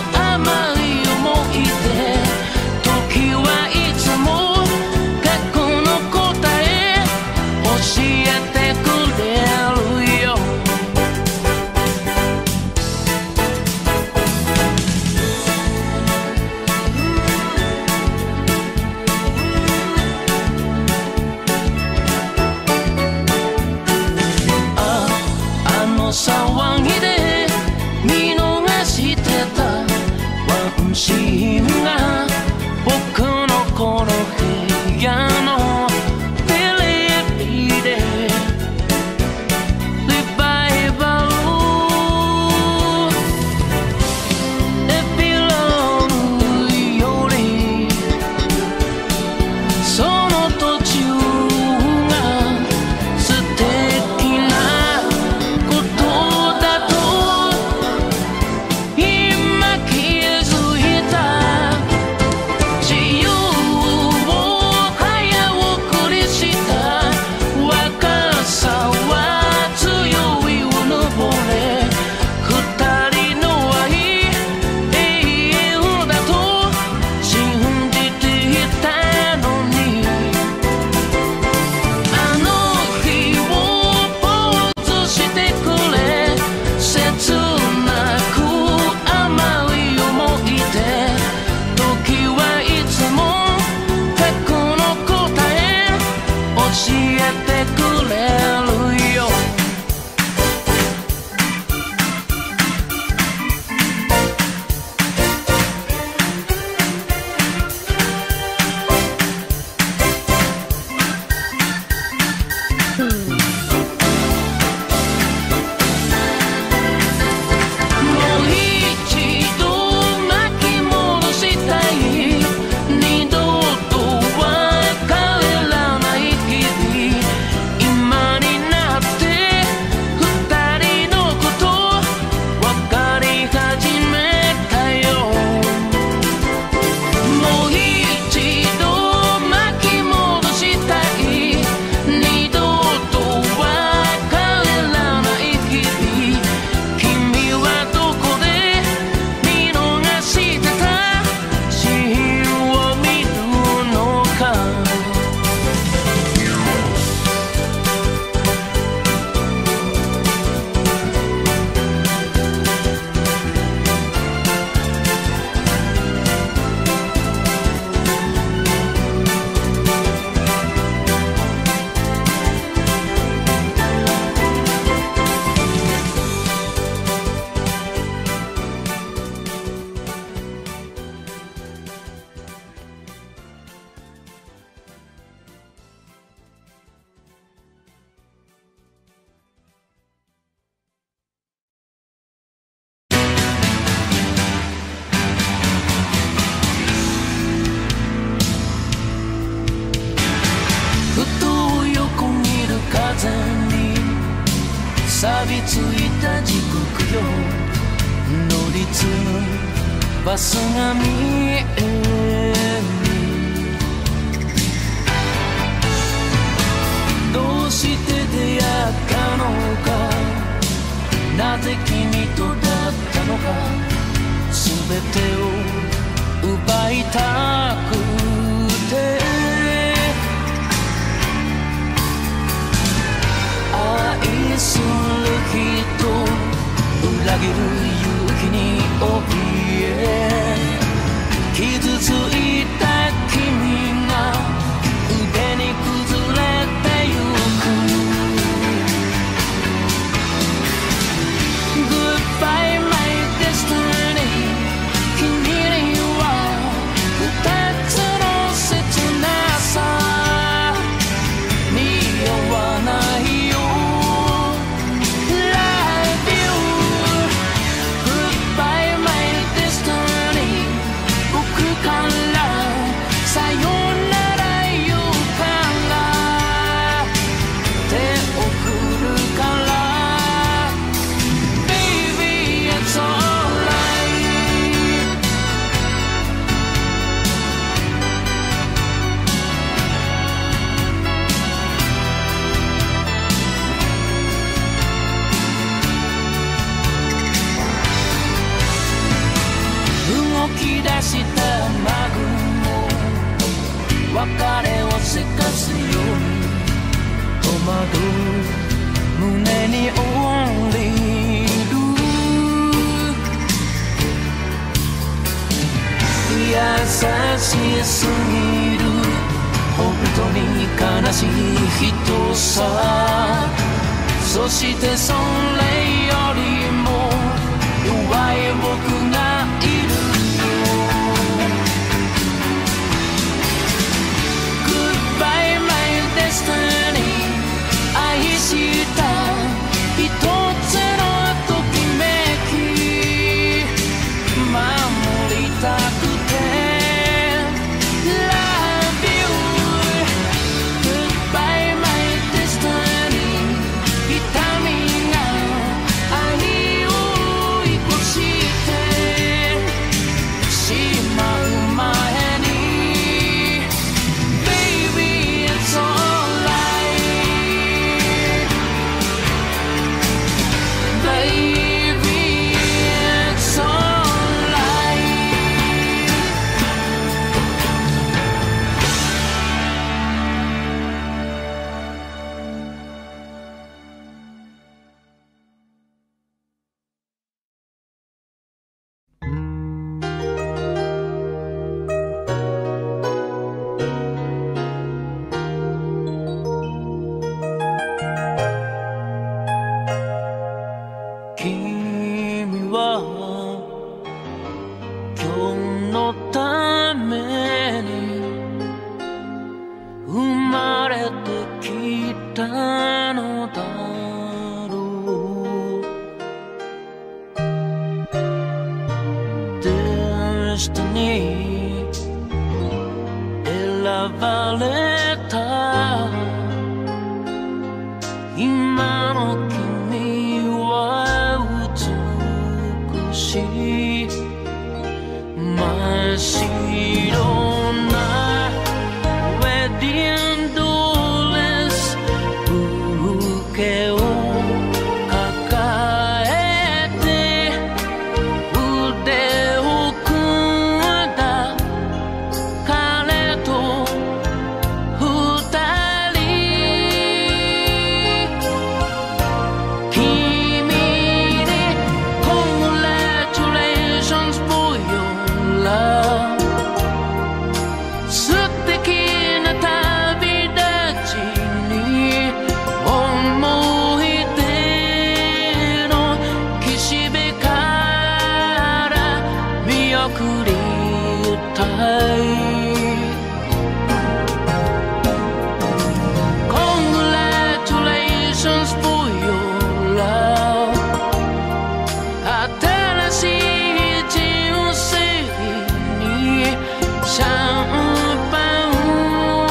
Speaker 1: 騒ぎで見逃してたワンシーンが僕のこの部屋のテレビでリバイバルエピローグよりその途中が素敵な自由を早錆びついた時刻よ乗り継ぐバスが見えるどうして出会ったのかなぜ君とだったのか全てを奪いたくて愛する人裏切る勇気に怯え傷ついた君が腕に崩れてゆく Goodbye my destiny 君には二つの切なさ似合わないよしたマグも別れをせかすように戸惑う胸に降りる優しすぎる本当に悲しい人さそしてそれよりも弱い僕がいる愛した一つのときめき守りたくて Love you Goodbye my destiny 痛みが愛を追い越してしまう前に Baby it's all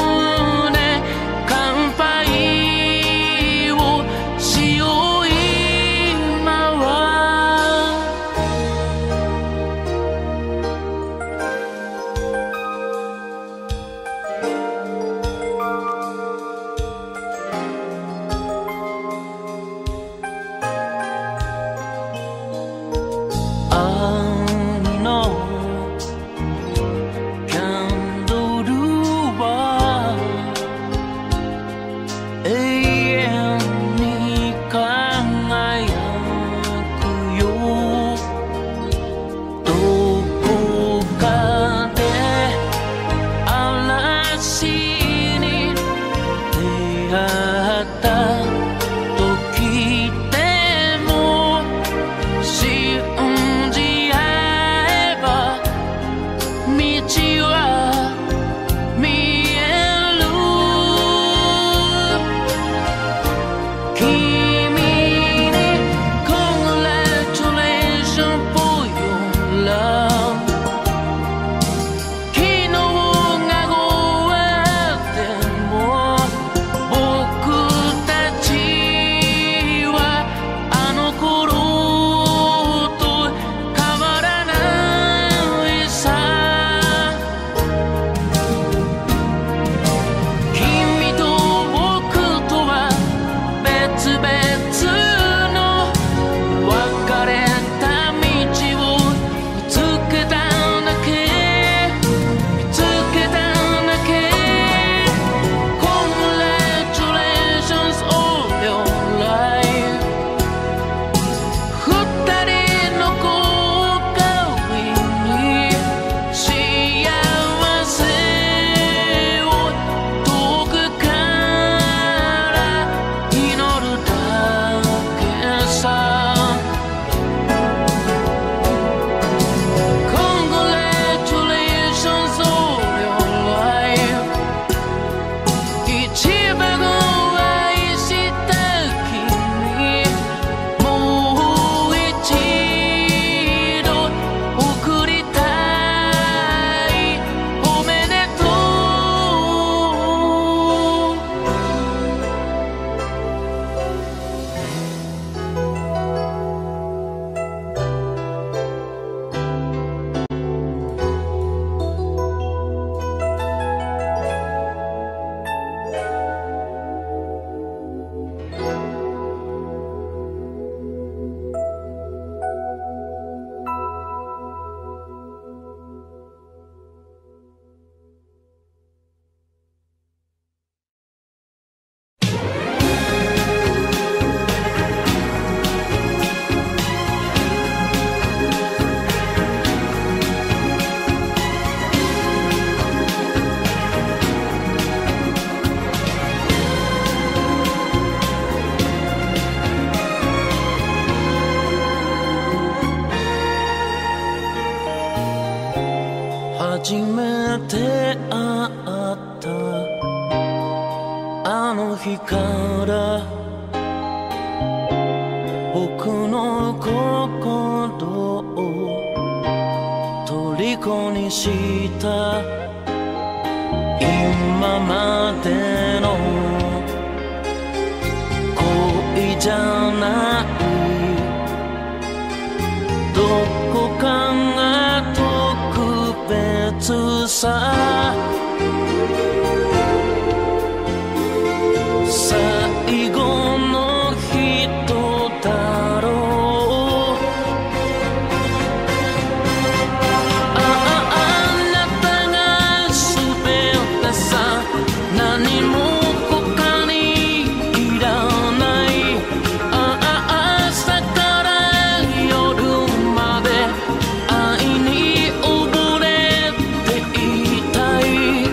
Speaker 1: しよう
Speaker 2: 初めて会ったあの日から僕の心を虜にした今までの恋じゃないどこかが特別さ最後の人だろうあああなたが全てさ何も他にいらないああ朝から夜まで愛に溺れていたい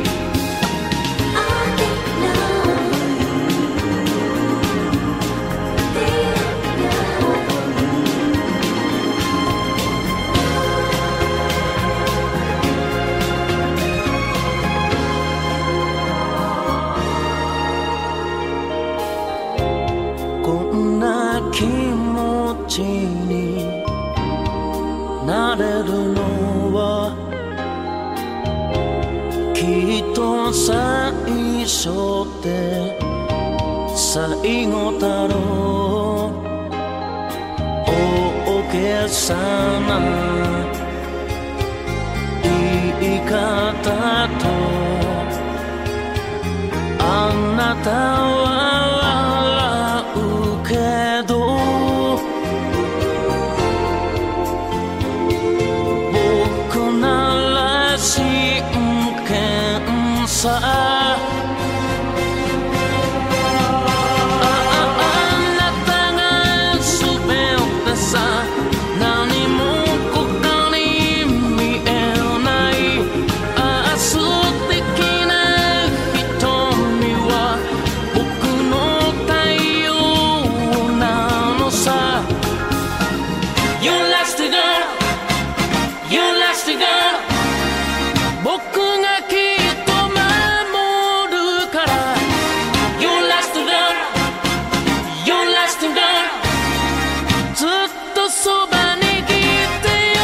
Speaker 2: こんな気持ちになれるのはきっと最初で最後だろう大げさな言い方とあなたは笑うけど僕なら真剣さああなたが全てさ何も他に見えないああ素敵な瞳は僕の太陽なのさ You last girl You last girl 僕がきっと守るから You last girl You last girl ずっとそばにいてよ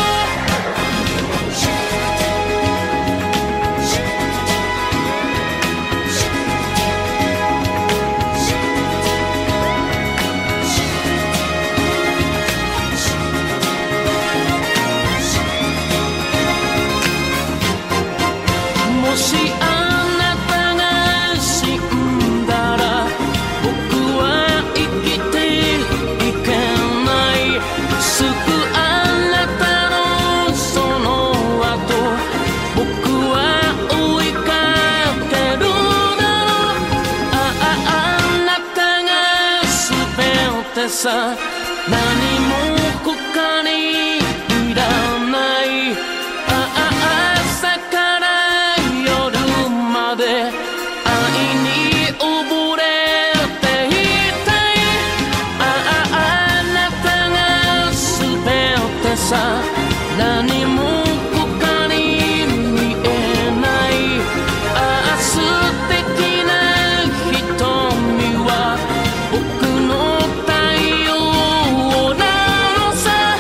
Speaker 2: もしあなたが死んだら僕は生きていけないすぐあなたのその後僕は追いかけるだろうあああなたが全てさ何も他にいらないああ朝から夜まで愛に溺れていたいあああなたが全てさ何も他に見えないああ素敵な瞳は僕の太陽なのさ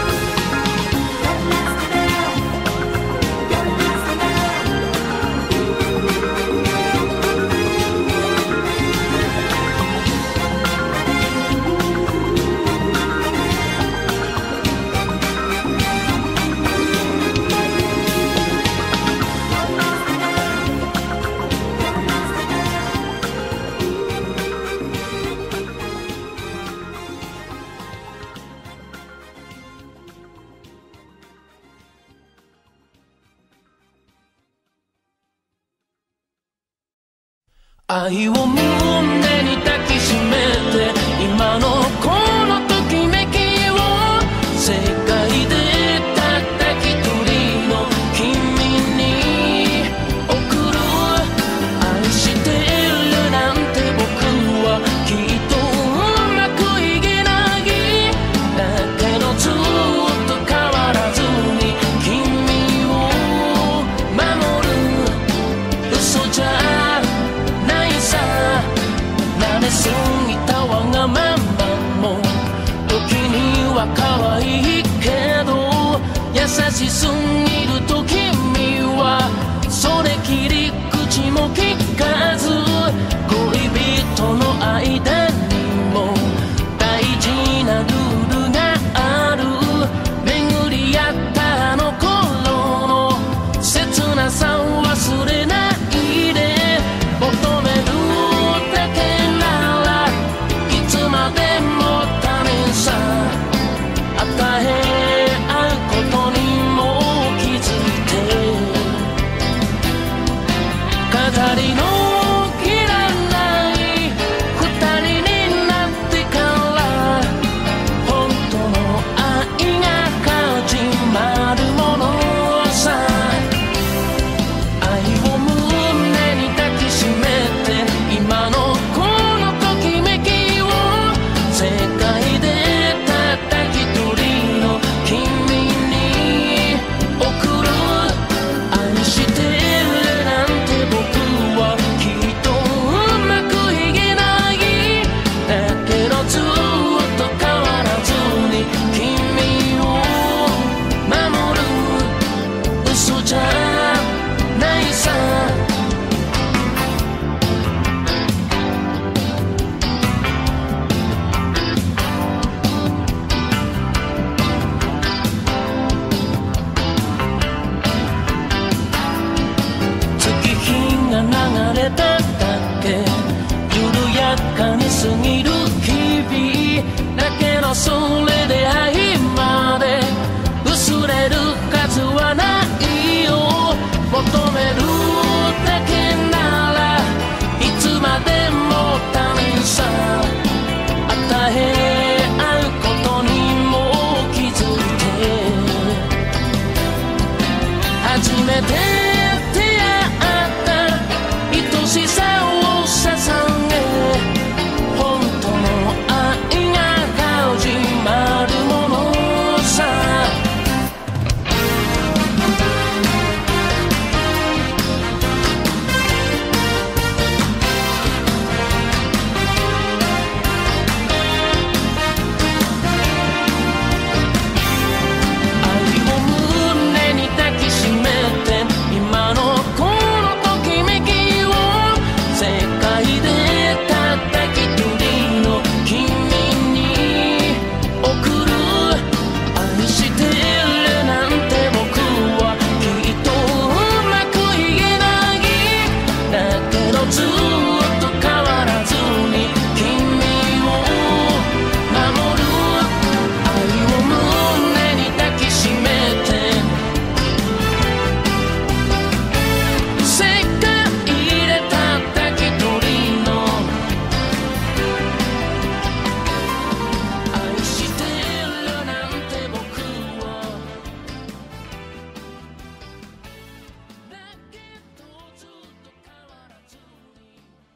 Speaker 2: 愛を胸に抱きしめて今のこのときめきを世界でたった一人の君に送る愛してるなんて僕はきっとうまくいけないだけどずっと変わらずに君を待ぎると君はそれきり口も聞かず、恋人の間にも大事なルールがある。巡り合ったあの頃の切なさを忘れないで。求めるだけならいつまでも他人さ。与え合うことにも気づいて、飾りのいらない二人になってから本当の愛が始まるものさ。愛を胸に抱きしめて今のこのときめきを世界でたった一人の君に送る。愛してるなんて僕はきっとうまく言えない。だけどずっと変わらずに君を守る。嘘じゃないさ。月日が流れただけ緩やかに過ぎる日々だけど、それで愛まで薄れる数はないよ。求めるだけならいつまでも他人さ。与え合うことにも気づいて、初めて出会った愛しさを捧げ、本当の愛が始まるものさ。愛を胸に抱きしめて今のこのときめきを世界でたった一人の君に送る。愛してるなんて僕はきっとうまく言えない。だけどずっと変わらずに君を守る。愛を胸に抱きしめて世界でたった一人の愛してるなんて僕はだけどずっと変わらずに。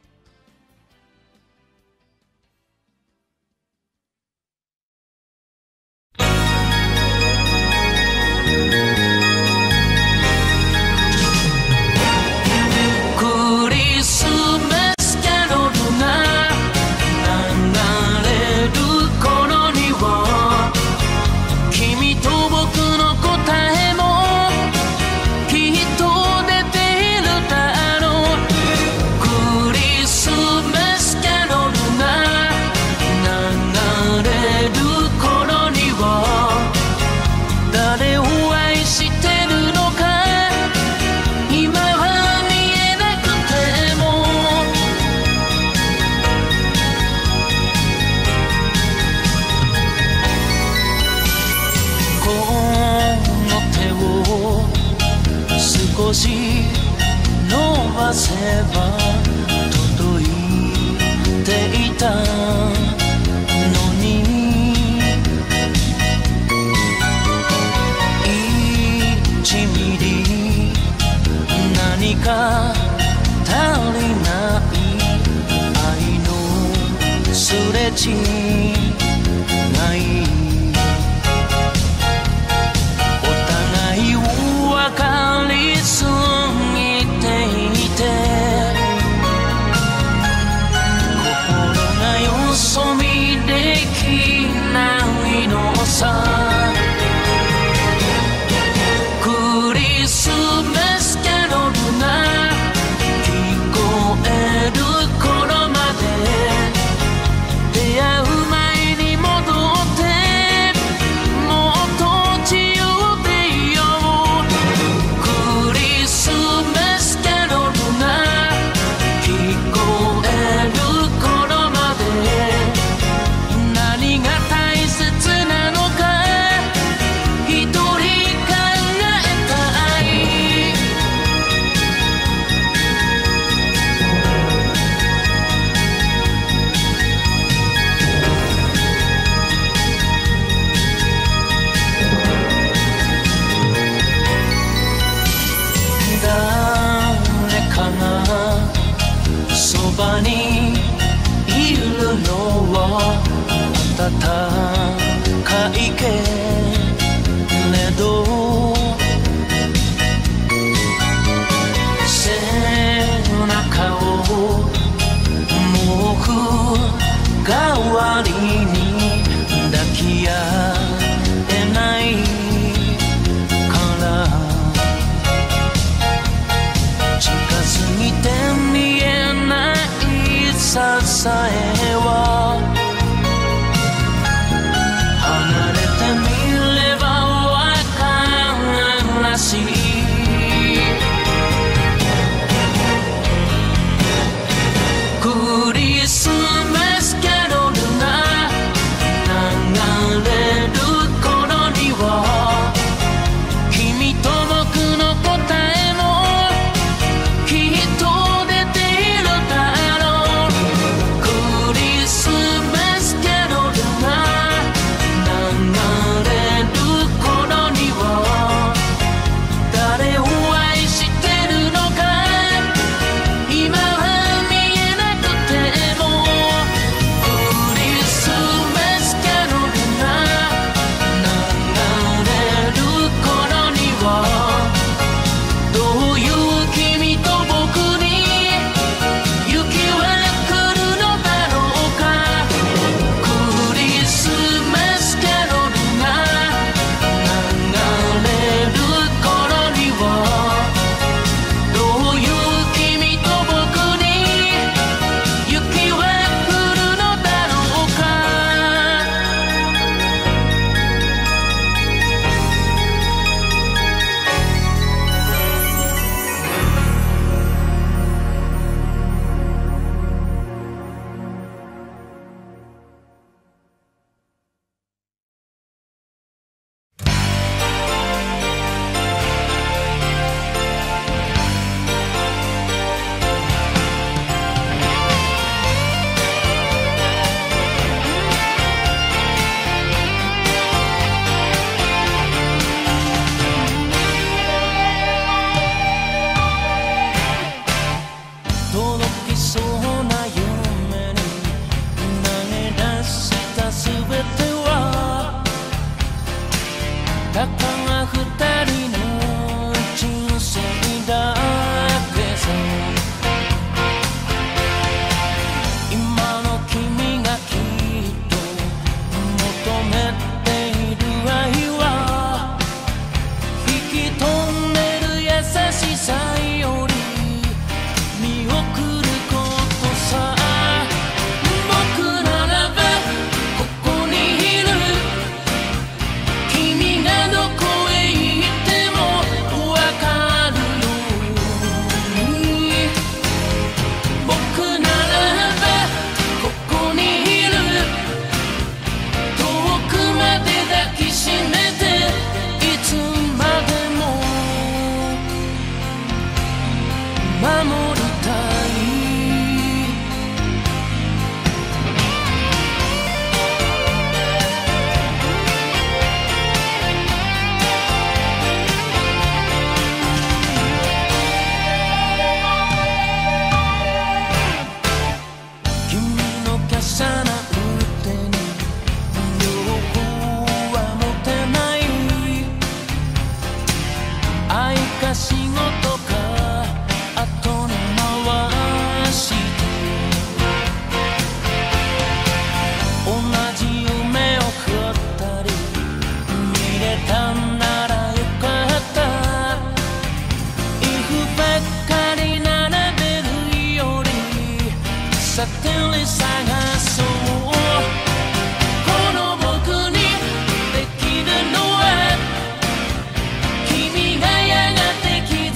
Speaker 2: クリスマスキャロルが流れる頃には君と僕の答えもきっと出ているだろう。クリスマスキャロルが流れる頃には誰を愛してるのか今は見えなくても、この手を少し伸ばせば届いていたのに、いちミリ何か足りない愛のすれ違い、お互いを分かりすぎていて心がよそ見できないのさ。クしいクリスマスキャロルが流れる頃には君と僕の答えもきっと出ているだろうクリスマスキャロルが流れる頃には誰を愛してるのか今は見えなくてもクリスマスキャロルが流れる頃にはどういう君と僕に雪は来るのだろうかクリスマスキャロルが流れる頃にはどういう君と僕に雪は降るのだろうか届きそうな夢に投げ出したすべてはたかが二人の人生だけさ今の君がきっと求めている愛は引き止める優しさより見送ることさ僕ならばここにいる君がどこへ行ってもわかるように僕ならばここにいる遠くまで抱きしめていつまでも守りたい君の華奢な腕に両方は持てない愛か仕事か後に回して同じ夢を二人見れたならよかったイフばっかり並べるよりサテンに探そうこの僕にできるのは君がやがて気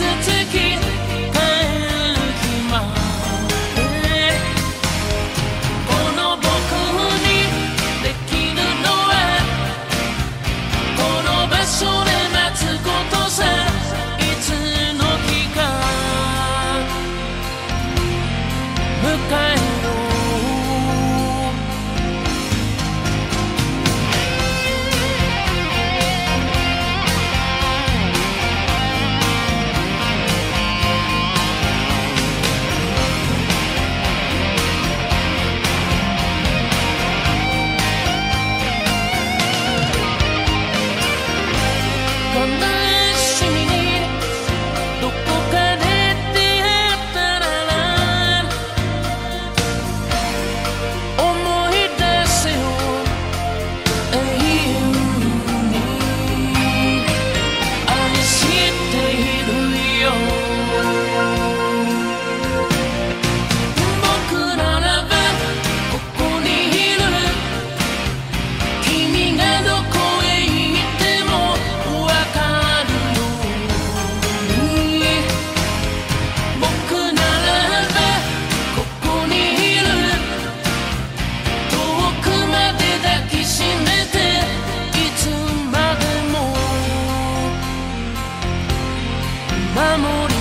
Speaker 1: 守